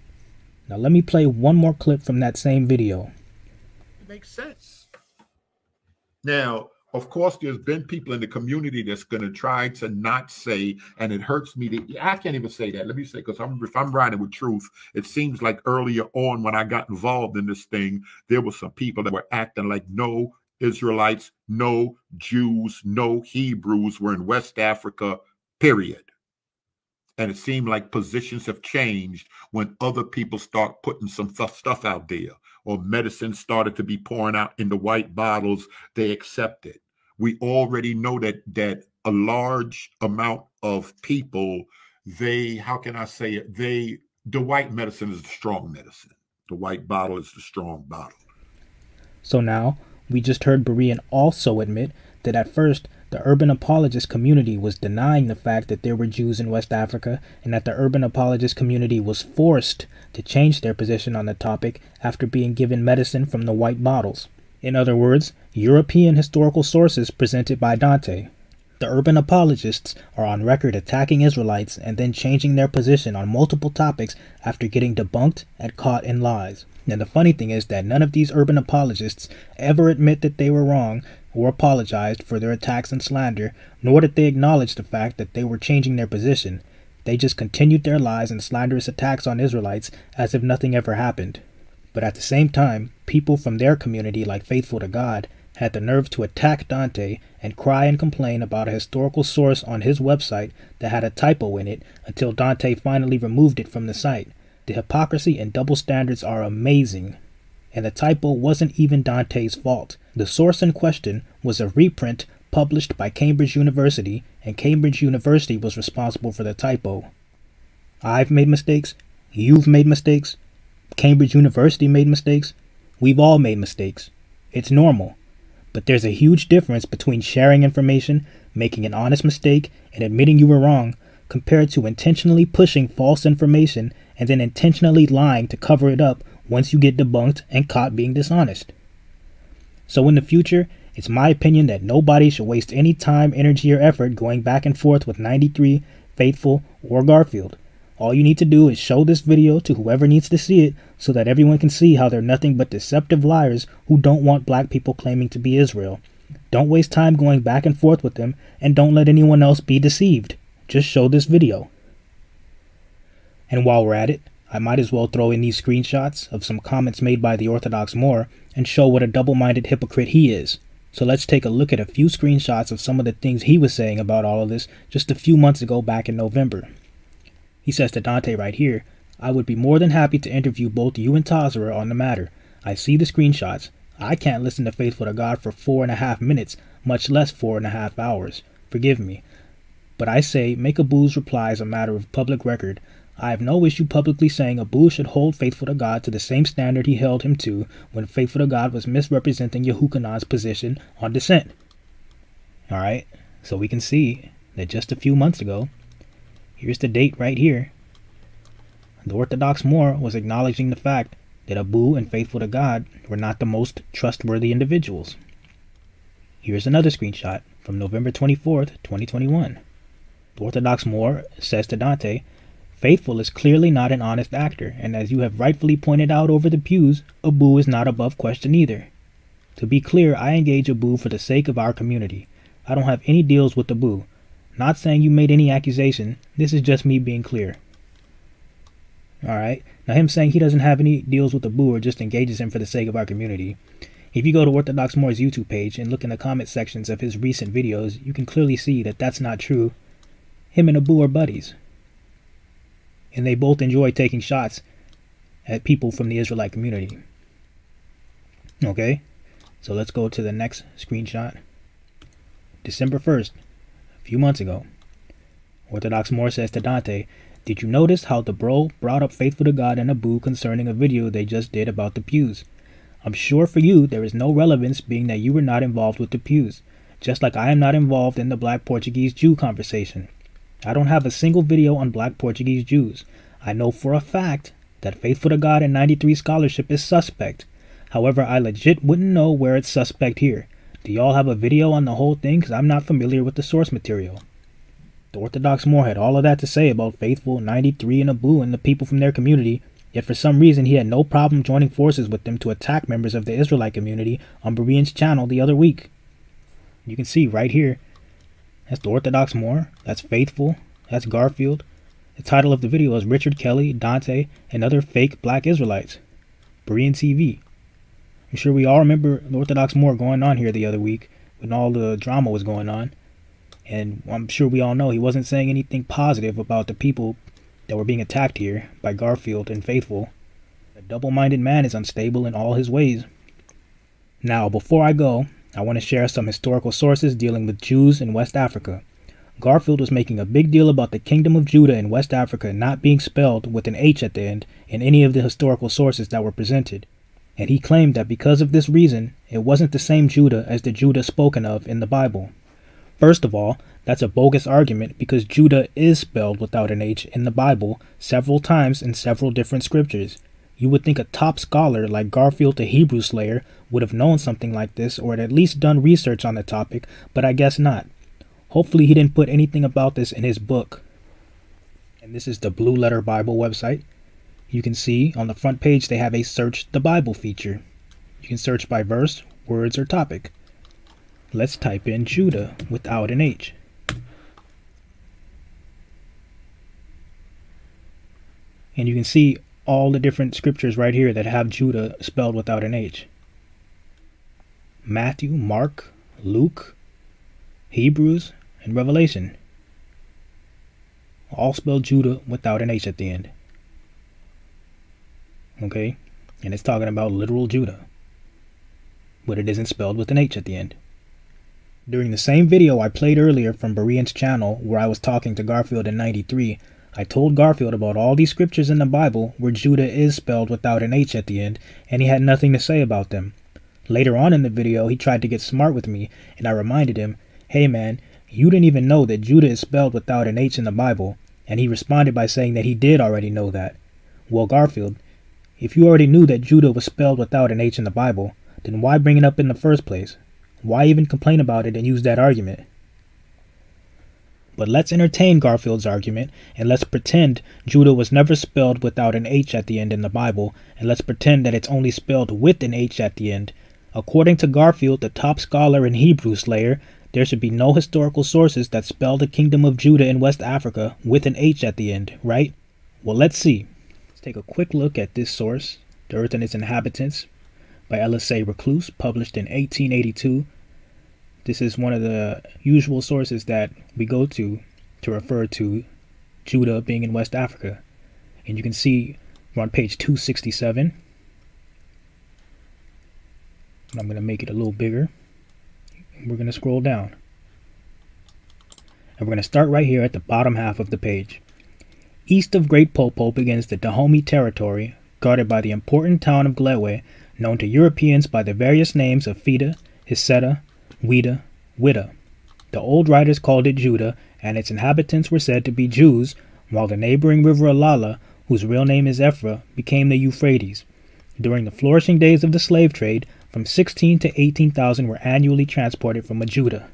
Now let me play one more clip from that same video. It makes sense. Now, of course, there's been people in the community that's going to try to not say, and it hurts me to, I can't even say that. Let me say, because I'm, if I'm riding with truth, it seems like earlier on when I got involved in this thing, there were some people that were acting like no Israelites, no Jews, no Hebrews were in West Africa, period. And it seemed like positions have changed when other people start putting some th- stuff out there, or medicine started to be pouring out in the white bottles. They accept it. We already know that that a large amount of people, they, how can I say it? They, the white medicine is the strong medicine. The white bottle is the strong bottle. So now we just heard Berean also admit that at first the urban apologist community was denying the fact that there were Jews in West Africa, and that the urban apologist community was forced to change their position on the topic after being given medicine from the white bottles. In other words, European historical sources presented by Dante. The urban apologists are on record attacking Israelites and then changing their position on multiple topics after getting debunked and caught in lies. And the funny thing is that none of these urban apologists ever admit that they were wrong or apologized for their attacks and slander, nor did they acknowledge the fact that they were changing their position. They just continued their lies and slanderous attacks on Israelites as if nothing ever happened. But at the same time, people from their community, like Faithful to God, had the nerve to attack Dante and cry and complain about a historical source on his website that had a typo in it until Dante finally removed it from the site. The hypocrisy and double standards are amazing. And the typo wasn't even Dante's fault. The source in question was a reprint published by Cambridge University, and Cambridge University was responsible for the typo. I've made mistakes. You've made mistakes. Cambridge University made mistakes. We've all made mistakes. It's normal. But there's a huge difference between sharing information, making an honest mistake, and admitting you were wrong, compared to intentionally pushing false information and then intentionally lying to cover it up once you get debunked and caught being dishonest. So in the future, it's my opinion that nobody should waste any time, energy, or effort going back and forth with ninety-three, Faithful, or Garfield. All you need to do is show this video to whoever needs to see it so that everyone can see how they're nothing but deceptive liars who don't want black people claiming to be Israel. Don't waste time going back and forth with them, and don't let anyone else be deceived. Just show this video. And while we're at it, I might as well throw in these screenshots of some comments made by the Orthodox Moor and show what a double-minded hypocrite he is. So let's take a look at a few screenshots of some of the things he was saying about all of this just a few months ago back in November. He says to Dante right here, "I would be more than happy to interview both you and Tazara on the matter. I see the screenshots. I can't listen to Faithful to God for four and a half minutes, much less four and a half hours. Forgive me. But I say make Abu's replies a matter of public record. I have no issue publicly saying Abu should hold Faithful to God to the same standard he held him to when Faithful to God was misrepresenting Yehukhanan's position on dissent." Alright, so we can see that just a few months ago, here's the date right here, the Orthodox Moor was acknowledging the fact that Abu and Faithful to God were not the most trustworthy individuals. Here's another screenshot from November twenty-fourth, twenty twenty-one. The Orthodox Moor says to Dante, "Faithful is clearly not an honest actor, and as you have rightfully pointed out over the pews, Abu is not above question either. To be clear, I engage Abu for the sake of our community. I don't have any deals with Abu. Not saying you made any accusation, this is just me being clear." Alright, now him saying he doesn't have any deals with Abu or just engages him for the sake of our community. If you go to Orthodox Moor's YouTube page and look in the comment sections of his recent videos, you can clearly see that that's not true. Him and Abu are buddies. And they both enjoy taking shots at people from the Israelite community. Okay, so let's go to the next screenshot. December first, a few months ago, Orthodox Moor says to Dante, "Did you notice how the bro brought up Faithful to God and Abu concerning a video they just did about the pews? I'm sure for you there is no relevance being that you were not involved with the pews, just like I am not involved in the Black Portuguese Jew conversation. I don't have a single video on Black Portuguese Jews. I know for a fact that Faithful to God and ninety-three scholarship is suspect. However, I legit wouldn't know where it's suspect here. Do y'all have a video on the whole thing? Because I'm not familiar with the source material." The Orthodox Moor had all of that to say about Faithful, ninety-three, and Abu and the people from their community, yet for some reason he had no problem joining forces with them to attack members of the Israelite community on Berean's channel the other week. You can see right here, that's the Orthodox Moor, that's Faithful, that's Garfield. The title of the video is Richard Kelly, Dante, and Other Fake Black Israelites. Berean T V. I'm sure we all remember the Orthodox Moor going on here the other week when all the drama was going on. And I'm sure we all know he wasn't saying anything positive about the people that were being attacked here by Garfield and Faithful. A double-minded man is unstable in all his ways. Now, before I go, I want to share some historical sources dealing with Jews in West Africa. Garfield was making a big deal about the Kingdom of Judah in West Africa not being spelled with an H at the end in any of the historical sources that were presented. And he claimed that because of this reason, it wasn't the same Judah as the Judah spoken of in the Bible. First of all, that's a bogus argument because Judah is spelled without an H in the Bible several times in several different scriptures. You would think a top scholar like Garfield the Hebrew Slayer would have known something like this or had at least done research on the topic, but I guess not. Hopefully he didn't put anything about this in his book. And this is the Blue Letter Bible website. You can see on the front page they have a Search the Bible feature. You can search by verse, words, or topic. Let's type in Judah without an H. And you can see all the different scriptures right here that have Judah spelled without an H. Matthew, Mark, Luke, Hebrews, and Revelation. All spelled Judah without an H at the end. Okay? And it's talking about literal Judah. But it isn't spelled with an H at the end. During the same video I played earlier from Berean's channel where I was talking to Garfield in ninety-three, I told Garfield about all these scriptures in the Bible where Judah is spelled without an H at the end, and he had nothing to say about them. Later on in the video, he tried to get smart with me, and I reminded him, hey man, you didn't even know that Judah is spelled without an H in the Bible, and he responded by saying that he did already know that. Well, Garfield, if you already knew that Judah was spelled without an H in the Bible, then why bring it up in the first place? Why even complain about it and use that argument? But let's entertain Garfield's argument, and let's pretend Judah was never spelled without an H at the end in the Bible, and let's pretend that it's only spelled with an H at the end. According to Garfield, the top scholar and Hebrew Slayer, there should be no historical sources that spell the Kingdom of Judah in West Africa with an H at the end, right? Well, let's see. Let's take a quick look at this source, The Earth and Its Inhabitants, by L S A Recluse, published in eighteen eighty-two. This is one of the usual sources that we go to to refer to Judah being in West Africa. And you can see we're on page two sixty-seven. And I'm going to make it a little bigger. And we're going to scroll down. And we're going to start right here at the bottom half of the page. East of Great Popo begins the Dahomey territory, guarded by the important town of Glewe, known to Europeans by the various names of Fida, Hiseta, Wida, Wida. The old writers called it Judah, and its inhabitants were said to be Jews, while the neighboring river Alala, whose real name is Ephra, became the Euphrates. During the flourishing days of the slave trade, from sixteen to eighteen thousand were annually transported from Judah.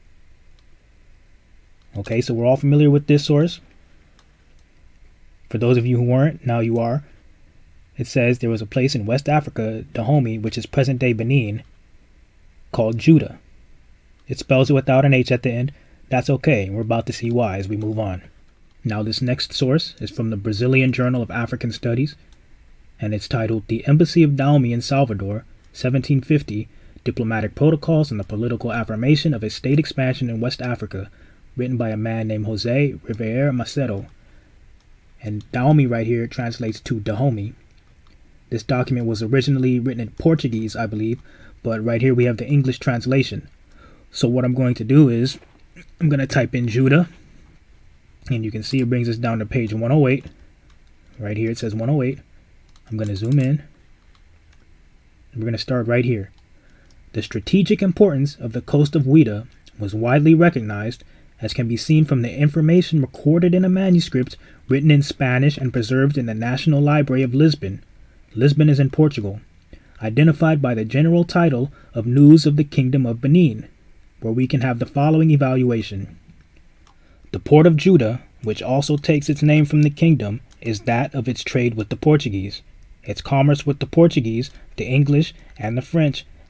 Okay, so we're all familiar with this source. For those of you who weren't, now you are. It says there was a place in West Africa, Dahomey, which is present-day Benin, called Judah. It spells it without an H at the end. That's okay. We're about to see why as we move on. Now this next source is from the Brazilian Journal of African Studies, and it's titled The Embassy of Dahomey in Salvador, seventeen fifty, Diplomatic Protocols and the Political Affirmation of a State Expansion in West Africa, written by a man named Jose Riviere Macedo. And Dahomey right here translates to Dahomey. This document was originally written in Portuguese, I believe, but right here we have the English translation. So what I'm going to do is, I'm going to type in Judah, and you can see it brings us down to page one oh eight. Right here it says one oh eight. I'm going to zoom in. And we're going to start right here. The strategic importance of the coast of Wida was widely recognized, as can be seen from the information recorded in a manuscript written in Spanish and preserved in the National Library of Lisbon. Lisbon is in Portugal, identified by the general title of News of the Kingdom of Benin, where we can have the following evaluation. The port of Judah, which also takes its name from the kingdom, is that of its trade with the Portuguese. Its commerce with the Portuguese, the English, and the French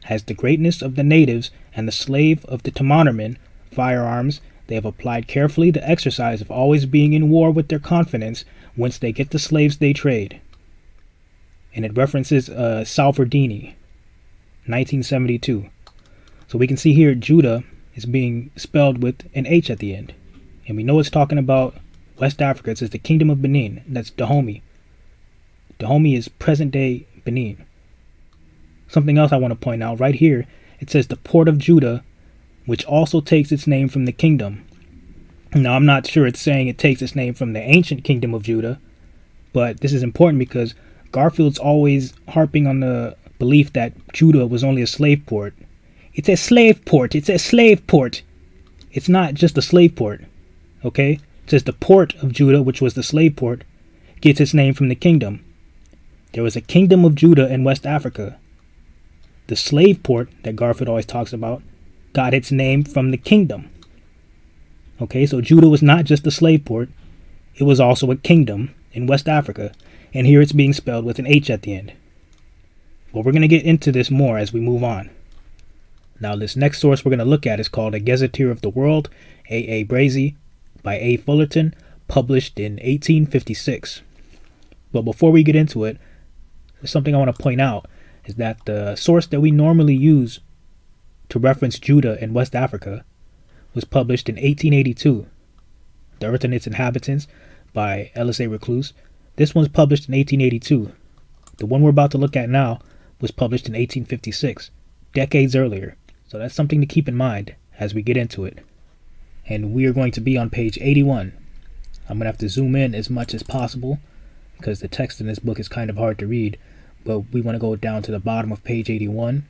As the greatness of the natives and the slave of the Tomanermen, firearms, they have applied carefully the exercise of always being in war with their confidence, whence they get the slaves they trade. And it references uh, Salvardini, nineteen seventy-two. So we can see here Judah is being spelled with an H at the end. And we know it's talking about West Africa. It says the Kingdom of Benin. That's Dahomey. Dahomey is present-day Benin. Something else I want to point out right here, it says the port of Judah, which also takes its name from the kingdom. Now, I'm not sure it's saying it takes its name from the ancient kingdom of Judah, but this is important because Garfield's always harping on the belief that Judah was only a slave port. It's a slave port. It's a slave port. It's not just a slave port, okay? It says the port of Judah, which was the slave port, gets its name from the kingdom. There was a kingdom of Judah in West Africa. The slave port that Garfield always talks about got its name from the kingdom. Okay, so Judah was not just a slave port. It was also a kingdom in West Africa. And here it's being spelled with an H at the end. But we're going to get into this more as we move on. Now, this next source we're going to look at is called A Gazetteer of the World, A A Brazy, by A. Fullerton, published in eighteen fifty-six. But before we get into it, there's something I want to point out, is that the source that we normally use to reference Judah in West Africa was published in eighteen eighty-two. The Earth and Its Inhabitants by Ellis A. Recluse. This one's published in eighteen eighty-two. The one we're about to look at now was published in eighteen fifty-six, decades earlier. So that's something to keep in mind as we get into it. And we are going to be on page eighty-one. I'm going to have to zoom in as much as possible because the text in this book is kind of hard to read. But we want to go down to the bottom of page eighty-one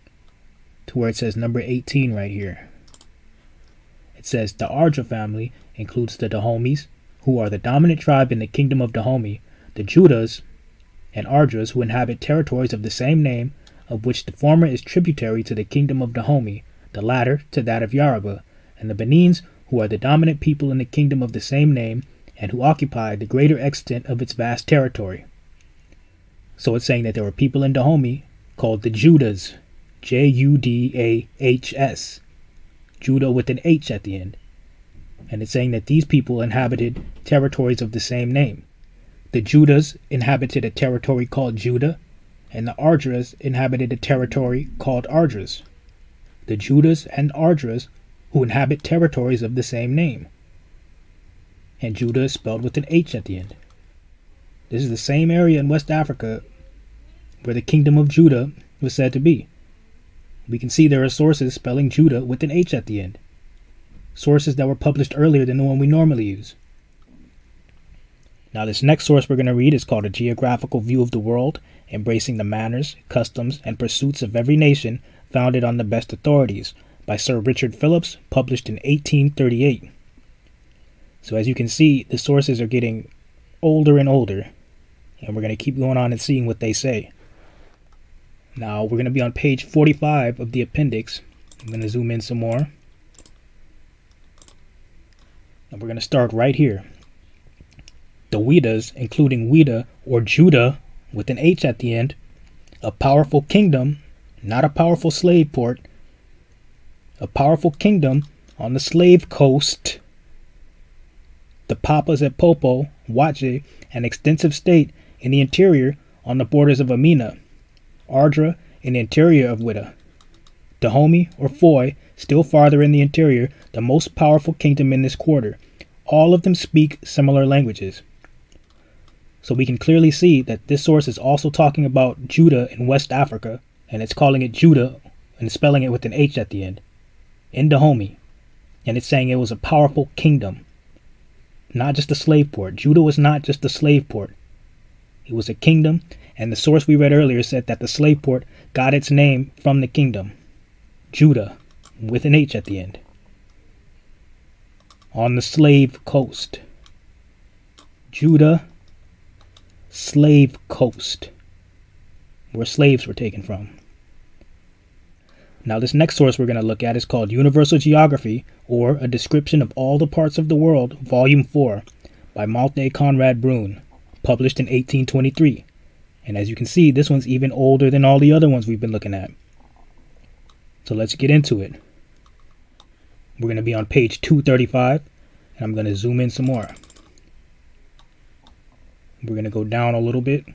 to where it says number eighteen right here. It says the Ardra family includes the Dahomies, who are the dominant tribe in the kingdom of Dahomey, the Judahs and Ardras, who inhabit territories of the same name, of which the former is tributary to the kingdom of Dahomey, the latter to that of Yaruba, and the Benins, who are the dominant people in the kingdom of the same name, and who occupy the greater extent of its vast territory. So it's saying that there were people in Dahomey called the Judahs, J U D A H S, Judah with an H at the end. And it's saying that these people inhabited territories of the same name. The Judahs inhabited a territory called Judah, and the Ardras inhabited a territory called Ardras. The Judahs and Ardras who inhabit territories of the same name. And Judah is spelled with an H at the end. This is the same area in West Africa where the kingdom of Judah was said to be. We can see there are sources spelling Judah with an H at the end. Sources that were published earlier than the one we normally use. Now, this next source we're going to read is called A Geographical View of the World, Embracing the Manners, Customs, and Pursuits of Every Nation, founded on the best authorities, by Sir Richard Phillips, published in eighteen thirty-eight. So as you can see, the sources are getting older and older, and we're going to keep going on and seeing what they say. Now, we're going to be on page forty-five of the appendix. I'm going to zoom in some more. And we're going to start right here. The Wedas, including Weda or Judah with an H at the end, a powerful kingdom, not a powerful slave port, a powerful kingdom on the slave coast. The Papas at Popo, Wache, an extensive state in the interior on the borders of Amina. Ardra in the interior of Weda. Dahomey or Foy, still farther in the interior, the most powerful kingdom in this quarter. All of them speak similar languages. So we can clearly see that this source is also talking about Judah in West Africa, and it's calling it Judah and spelling it with an H at the end, in Dahomey. And it's saying it was a powerful kingdom, not just a slave port. Judah was not just a slave port. It was a kingdom, and the source we read earlier said that the slave port got its name from the kingdom, Judah, with an H at the end. On the slave coast. Judah, slave coast, where slaves were taken from. Now, this next source we're going to look at is called Universal Geography, or A Description of All the Parts of the World, Volume four, by Malte Conrad Brun, published in eighteen twenty-three. And as you can see, this one's even older than all the other ones we've been looking at. So let's get into it. We're going to be on page two thirty-five, and I'm going to zoom in some more. We're going to go down a little bit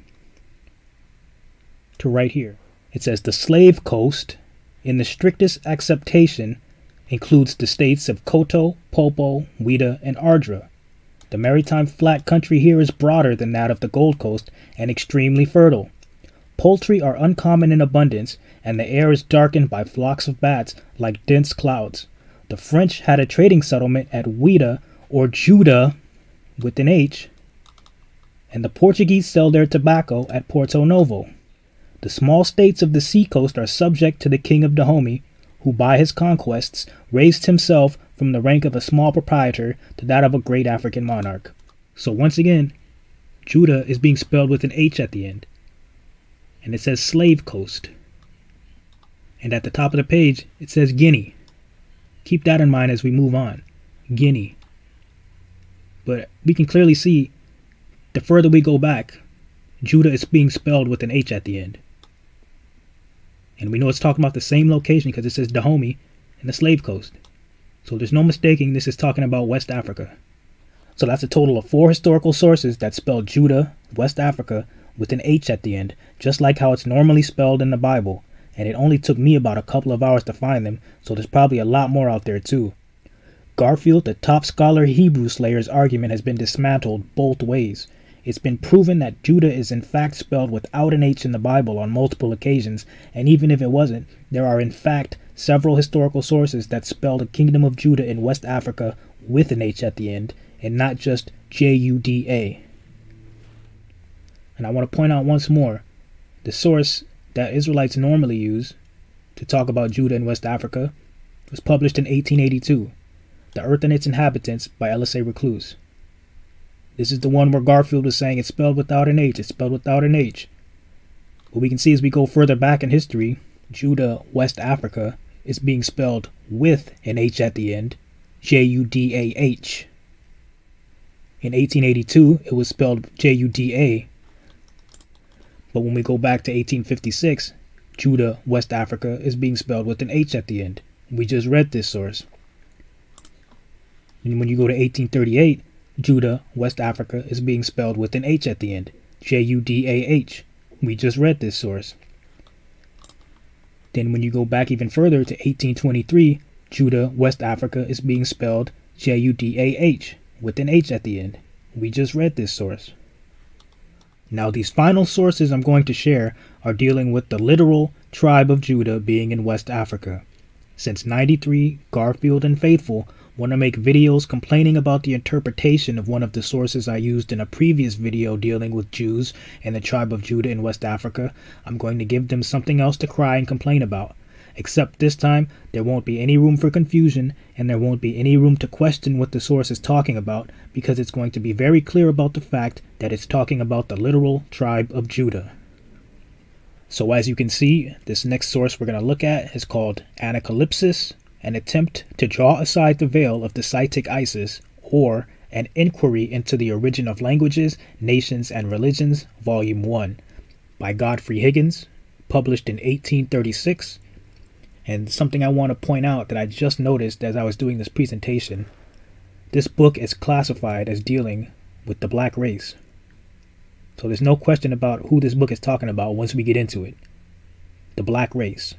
to right here. It says the slave coast, in the strictest acceptation, includes the states of Koto, Popo, Ouida, and Ardra. The maritime flat country here is broader than that of the Gold Coast and extremely fertile. Poultry are uncommon in abundance, and the air is darkened by flocks of bats like dense clouds. The French had a trading settlement at Ouida, or Juda, with an H, and the Portuguese sell their tobacco at Porto Novo. The small states of the seacoast are subject to the king of Dahomey, who by his conquests raised himself from the rank of a small proprietor to that of a great African monarch. So once again, Judah is being spelled with an H at the end. And it says Slave Coast. And at the top of the page, it says Guinea. Keep that in mind as we move on. Guinea. But we can clearly see, the further we go back, Judah is being spelled with an H at the end. And we know it's talking about the same location because it says Dahomey and the Slave Coast. So there's no mistaking this is talking about West Africa. So that's a total of four historical sources that spell Judah, West Africa, with an H at the end, just like how it's normally spelled in the Bible. And it only took me about a couple of hours to find them, so there's probably a lot more out there too. Garfield, the top scholar Hebrew slayer's argument has been dismantled both ways. It's been proven that Judah is in fact spelled without an H in the Bible on multiple occasions, and even if it wasn't, there are in fact several historical sources that spell the Kingdom of Judah in West Africa with an H at the end, and not just J U D A. And I want to point out once more, the source that Israelites normally use to talk about Judah in West Africa was published in eighteen eighty-two, The Earth and Its Inhabitants by L S A Recluse. This is the one where Garfield was saying it's spelled without an H, it's spelled without an H. What we can see as we go further back in history, Judah, West Africa, is being spelled with an H at the end, J U D A H. In eighteen eighty-two, it was spelled J U D A. But when we go back to eighteen fifty-six, Judah, West Africa, is being spelled with an H at the end. We just read this source. And when you go to eighteen thirty-eight, Judah, West Africa, is being spelled with an H at the end, J U D A H. We just read this source. Then when you go back even further to eighteen twenty-three, Judah, West Africa, is being spelled J U D A H, with an H at the end. We just read this source. Now these final sources I'm going to share are dealing with the literal tribe of Judah being in West Africa. Since ninety-three, Garfield and Faithful want to make videos complaining about the interpretation of one of the sources I used in a previous video dealing with Jews and the tribe of Judah in West Africa, I'm going to give them something else to cry and complain about. Except this time, there won't be any room for confusion, and there won't be any room to question what the source is talking about, because it's going to be very clear about the fact that it's talking about the literal tribe of Judah. So as you can see, this next source we're going to look at is called Anacalypsis, an attempt to draw aside the veil of the Saitic Isis, or An Inquiry into the Origin of Languages, Nations, and Religions, Volume one, by Godfrey Higgins, published in eighteen thirty-six. And something I want to point out that I just noticed as I was doing this presentation, this book is classified as dealing with the black race. So there's no question about who this book is talking about once we get into it. The black race.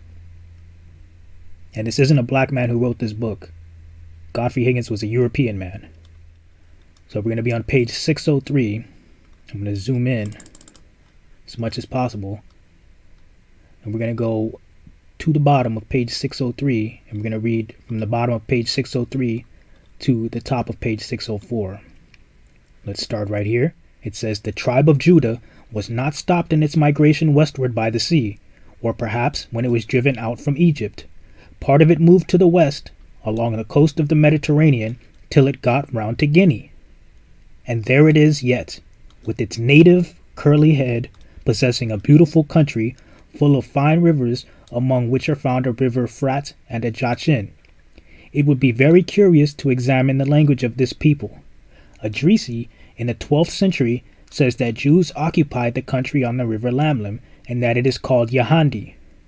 And this isn't a black man who wrote this book. Godfrey Higgins was a European man. So we're going to be on page six oh three. I'm going to zoom in as much as possible. And we're going to go to the bottom of page six oh three. And we're going to read from the bottom of page six oh three to the top of page six oh four. Let's start right here. It says, the tribe of Judah was not stopped in its migration westward by the sea, or perhaps when it was driven out from Egypt. Part of it moved to the west, along the coast of the Mediterranean, till it got round to Guinea. And there it is yet, with its native curly head, possessing a beautiful country, full of fine rivers, among which are found a river Frat and a Jachin. It would be very curious to examine the language of this people. Idrisi, in the twelfth century, says that Jews occupied the country on the river Lamlim, and that it is called Yahandi.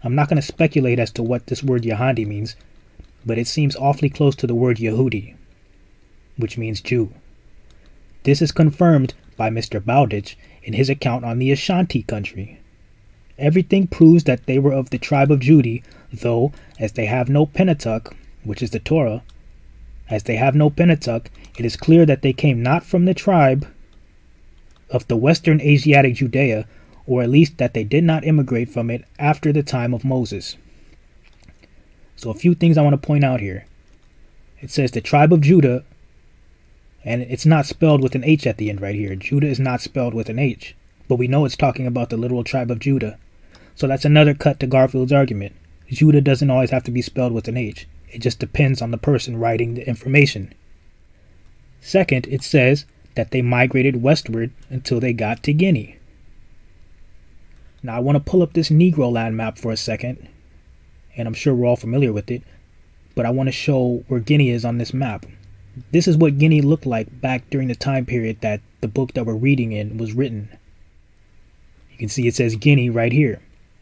I'm not going to speculate as to what this word Yahudi means, but it seems awfully close to the word Yehudi, which means Jew. This is confirmed by Mister Bowditch in his account on the Ashanti country. Everything proves that they were of the tribe of Judah, though, as they have no Pentateuch, which is the Torah, as they have no Pentateuch, it is clear that they came not from the tribe of the Western Asiatic Judea, or at least that they did not immigrate from it after the time of Moses. So a few things I want to point out here. It says the tribe of Judah, and it's not spelled with an H at the end right here. Judah is not spelled with an H, but we know it's talking about the literal tribe of Judah. So that's another cut to Garfield's argument. Judah doesn't always have to be spelled with an H. It just depends on the person writing the information. Second, it says that they migrated westward until they got to Guinea. Now I want to pull up this Negro land map for a second, and I'm sure we're all familiar with it, but I want to show where Guinea is on this map. This is what Guinea looked like back during the time period that the book that we're reading in was written. You can see it says Guinea right here.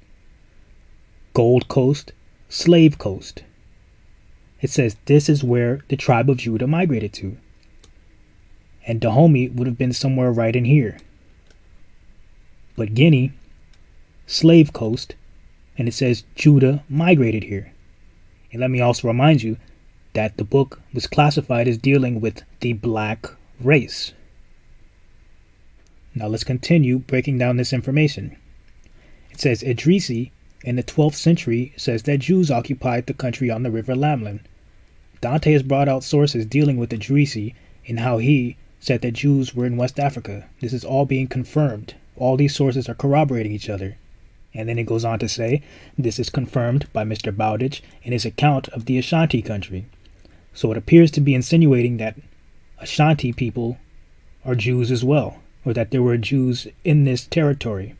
Gold Coast, Slave Coast. It says this is where the tribe of Judah migrated to. And Dahomey would have been somewhere right in here. But Guinea, Slave Coast, and it says Judah migrated here. And let me also remind you that the book was classified as dealing with the black race. Now let's continue breaking down this information. It says Idrisi in the twelfth century says that Jews occupied the country on the river Lamlin. Dante has brought out sources dealing with Idrisi and how he said that Jews were in West Africa. This is all being confirmed. All these sources are corroborating each other. And then it goes on to say, this is confirmed by Mister Bowditch in his account of the Ashanti country. So it appears to be insinuating that Ashanti people are Jews as well, or that there were Jews in this territory.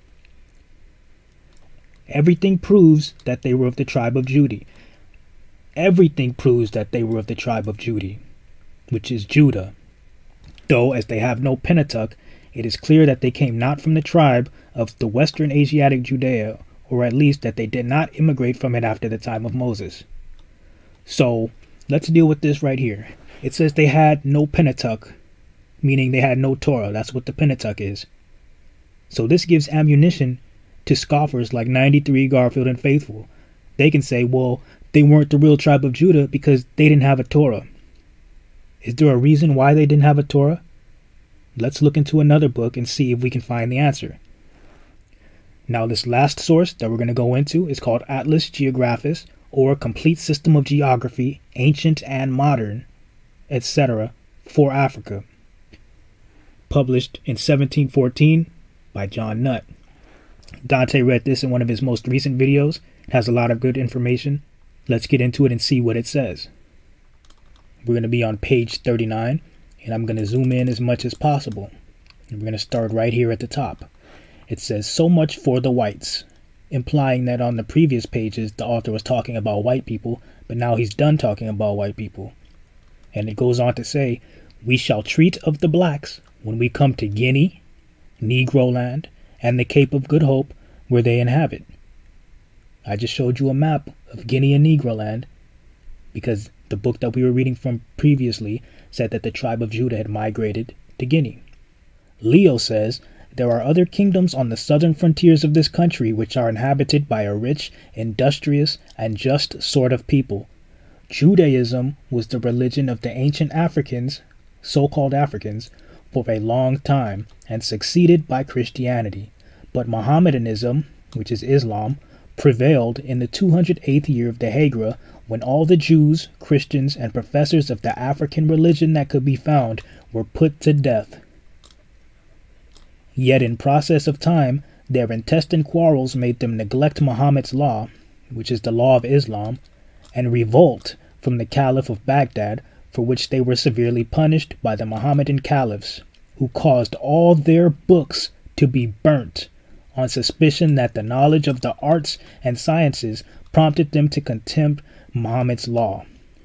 Everything proves that they were of the tribe of Judah. Everything proves that they were of the tribe of Judah, which is Judah. Though, as they have no Pentateuch, it is clear that they came not from the tribe of the Western Asiatic Judea, or at least that they did not immigrate from it after the time of Moses. So, let's deal with this right here. It says they had no Pentateuch, meaning they had no Torah. That's what the Pentateuch is. So this gives ammunition to scoffers like ninety-three, Garfield, and Faithful. They can say, well, they weren't the real tribe of Judah because they didn't have a Torah. Is there a reason why they didn't have a Torah? Let's look into another book and see if we can find the answer. Now, this last source that we're going to go into is called Atlas Geographus, or Complete System of Geography, Ancient and Modern, et cetera, for Africa. Published in seventeen fourteen by John Nutt. Dante read this in one of his most recent videos. It has a lot of good information. Let's get into it and see what it says. We're going to be on page thirty-nine, and I'm going to zoom in as much as possible. And we're going to start right here at the top. It says, so much for the whites, implying that on the previous pages the author was talking about white people, but now he's done talking about white people. And it goes on to say, we shall treat of the blacks when we come to Guinea, Negro land, and the Cape of Good Hope, where they inhabit. I just showed you a map of Guinea and Negro land because the book that we were reading from previously said that the tribe of Judah had migrated to Guinea. Leo says, there are other kingdoms on the southern frontiers of this country which are inhabited by a rich, industrious, and just sort of people. Judaism was the religion of the ancient Africans, so-called Africans, for a long time, and succeeded by Christianity. But Mohammedanism, which is Islam, prevailed in the two hundred eighth year of the Hijra, when all the Jews, Christians, and professors of the African religion that could be found were put to death. Yet in process of time, their intestine quarrels made them neglect Muhammad's law, which is the law of Islam, and revolt from the Caliph of Baghdad, for which they were severely punished by the Mohammedan caliphs, who caused all their books to be burnt, on suspicion that the knowledge of the arts and sciences prompted them to contemn Muhammad's law.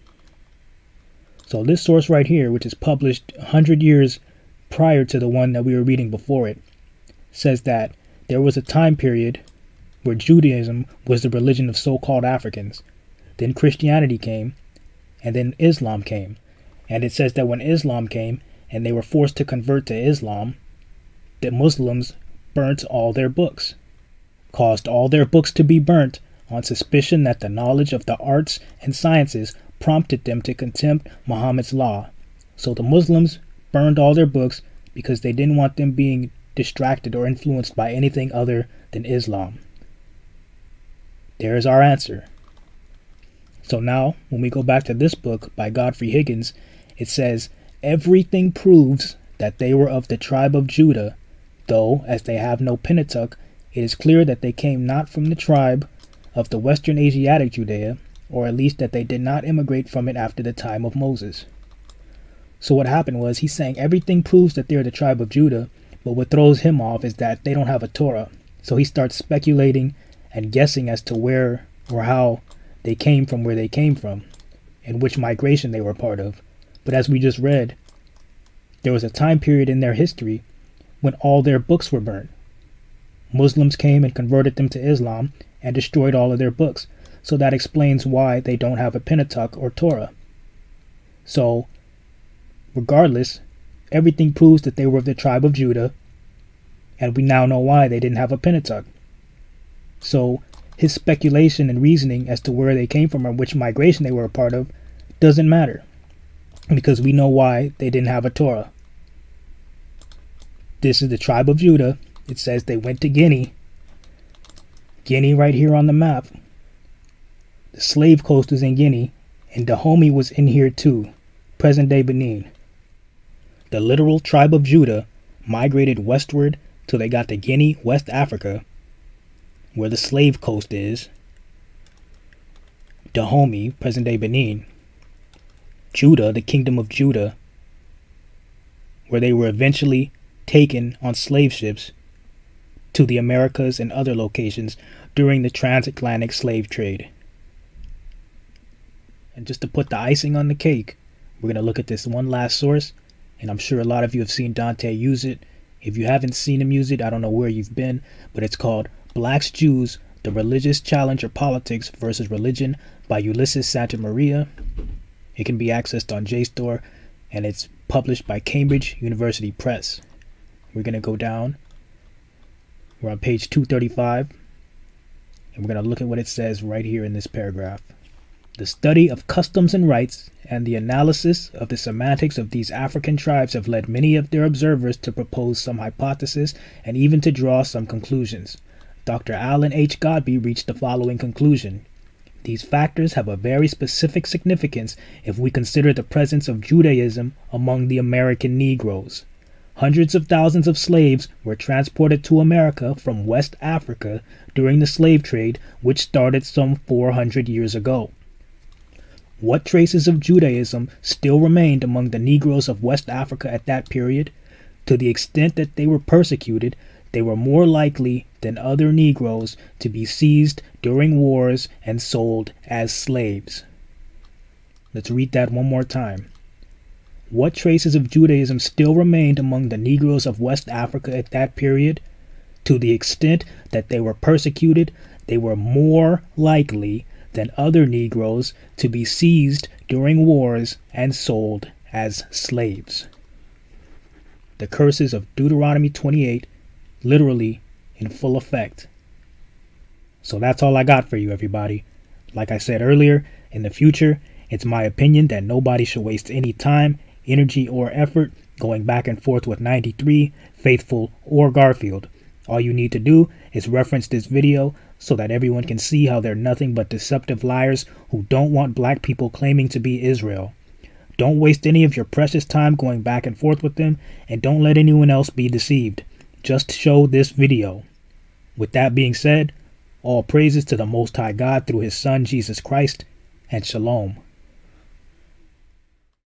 So this source right here, which is published one hundred years prior to the one that we were reading before it, says that there was a time period where Judaism was the religion of so-called Africans. Then Christianity came, and then Islam came. And it says that when Islam came, and they were forced to convert to Islam, the Muslims burnt all their books, caused all their books to be burnt on suspicion that the knowledge of the arts and sciences prompted them to contempt Muhammad's law. So the Muslims burned all their books because they didn't want them being distracted or influenced by anything other than Islam. There is our answer. So now, when we go back to this book by Godfrey Higgins, it says, everything proves that they were of the tribe of Judah, though, as they have no Pentateuch, it is clear that they came not from the tribe of the Western Asiatic Judea, or at least that they did not immigrate from it after the time of Moses. So what happened was, he's saying everything proves that they're the tribe of Judah, but what throws him off is that they don't have a Torah. So he starts speculating and guessing as to where or how they came from where they came from, and which migration they were part of. But as we just read, there was a time period in their history when all their books were burnt. Muslims came and converted them to Islam and destroyed all of their books. So that explains why they don't have a Pentateuch or Torah. So, regardless, everything proves that they were of the tribe of Judah, and we now know why they didn't have a Pentateuch. So, his speculation and reasoning as to where they came from or which migration they were a part of doesn't matter, because we know why they didn't have a Torah. This is the tribe of Judah. It says they went to Guinea. Guinea right here on the map. The slave coast was in Guinea, and Dahomey was in here too, present-day Benin. The literal tribe of Judah migrated westward till they got to Guinea, West Africa, where the slave coast is. Dahomey, present-day Benin. Judah, the kingdom of Judah, where they were eventually taken on slave ships to the Americas and other locations during the transatlantic slave trade. And just to put the icing on the cake, we're going to look at this one last source, and I'm sure a lot of you have seen Dante use it. If you haven't seen him use it, I don't know where you've been, but it's called Blacks, Jews, The Religious Challenge of Politics versus Religion by Ulysses Santa Maria. It can be accessed on JSTOR, and it's published by Cambridge University Press. We're going to go down. We're on page two thirty-five, and we're going to look at what it says right here in this paragraph. The study of customs and rites and the analysis of the semantics of these African tribes have led many of their observers to propose some hypothesis and even to draw some conclusions. Doctor Alan H. Godbey reached the following conclusion. These factors have a very specific significance if we consider the presence of Judaism among the American Negroes. Hundreds of thousands of slaves were transported to America from West Africa during the slave trade, which started some four hundred years ago. What traces of Judaism still remained among the Negroes of West Africa at that period? To the extent that they were persecuted, they were more likely than other Negroes to be seized during wars and sold as slaves. Let's read that one more time. What traces of Judaism still remained among the Negroes of West Africa at that period? To the extent that they were persecuted, they were more likely than other Negroes to be seized during wars and sold as slaves. The curses of Deuteronomy twenty-eight, literally in full effect. So that's all I got for you, everybody. Like I said earlier, in the future, it's my opinion that nobody should waste any time, energy, or effort going back and forth with ninety-three, Faithful, or Garfield. All you need to do is reference this video so that everyone can see how they're nothing but deceptive liars who don't want black people claiming to be Israel. Don't waste any of your precious time going back and forth with them, and don't let anyone else be deceived. Just show this video. With that being said, all praises to the Most High God through His Son Jesus Christ, and Shalom.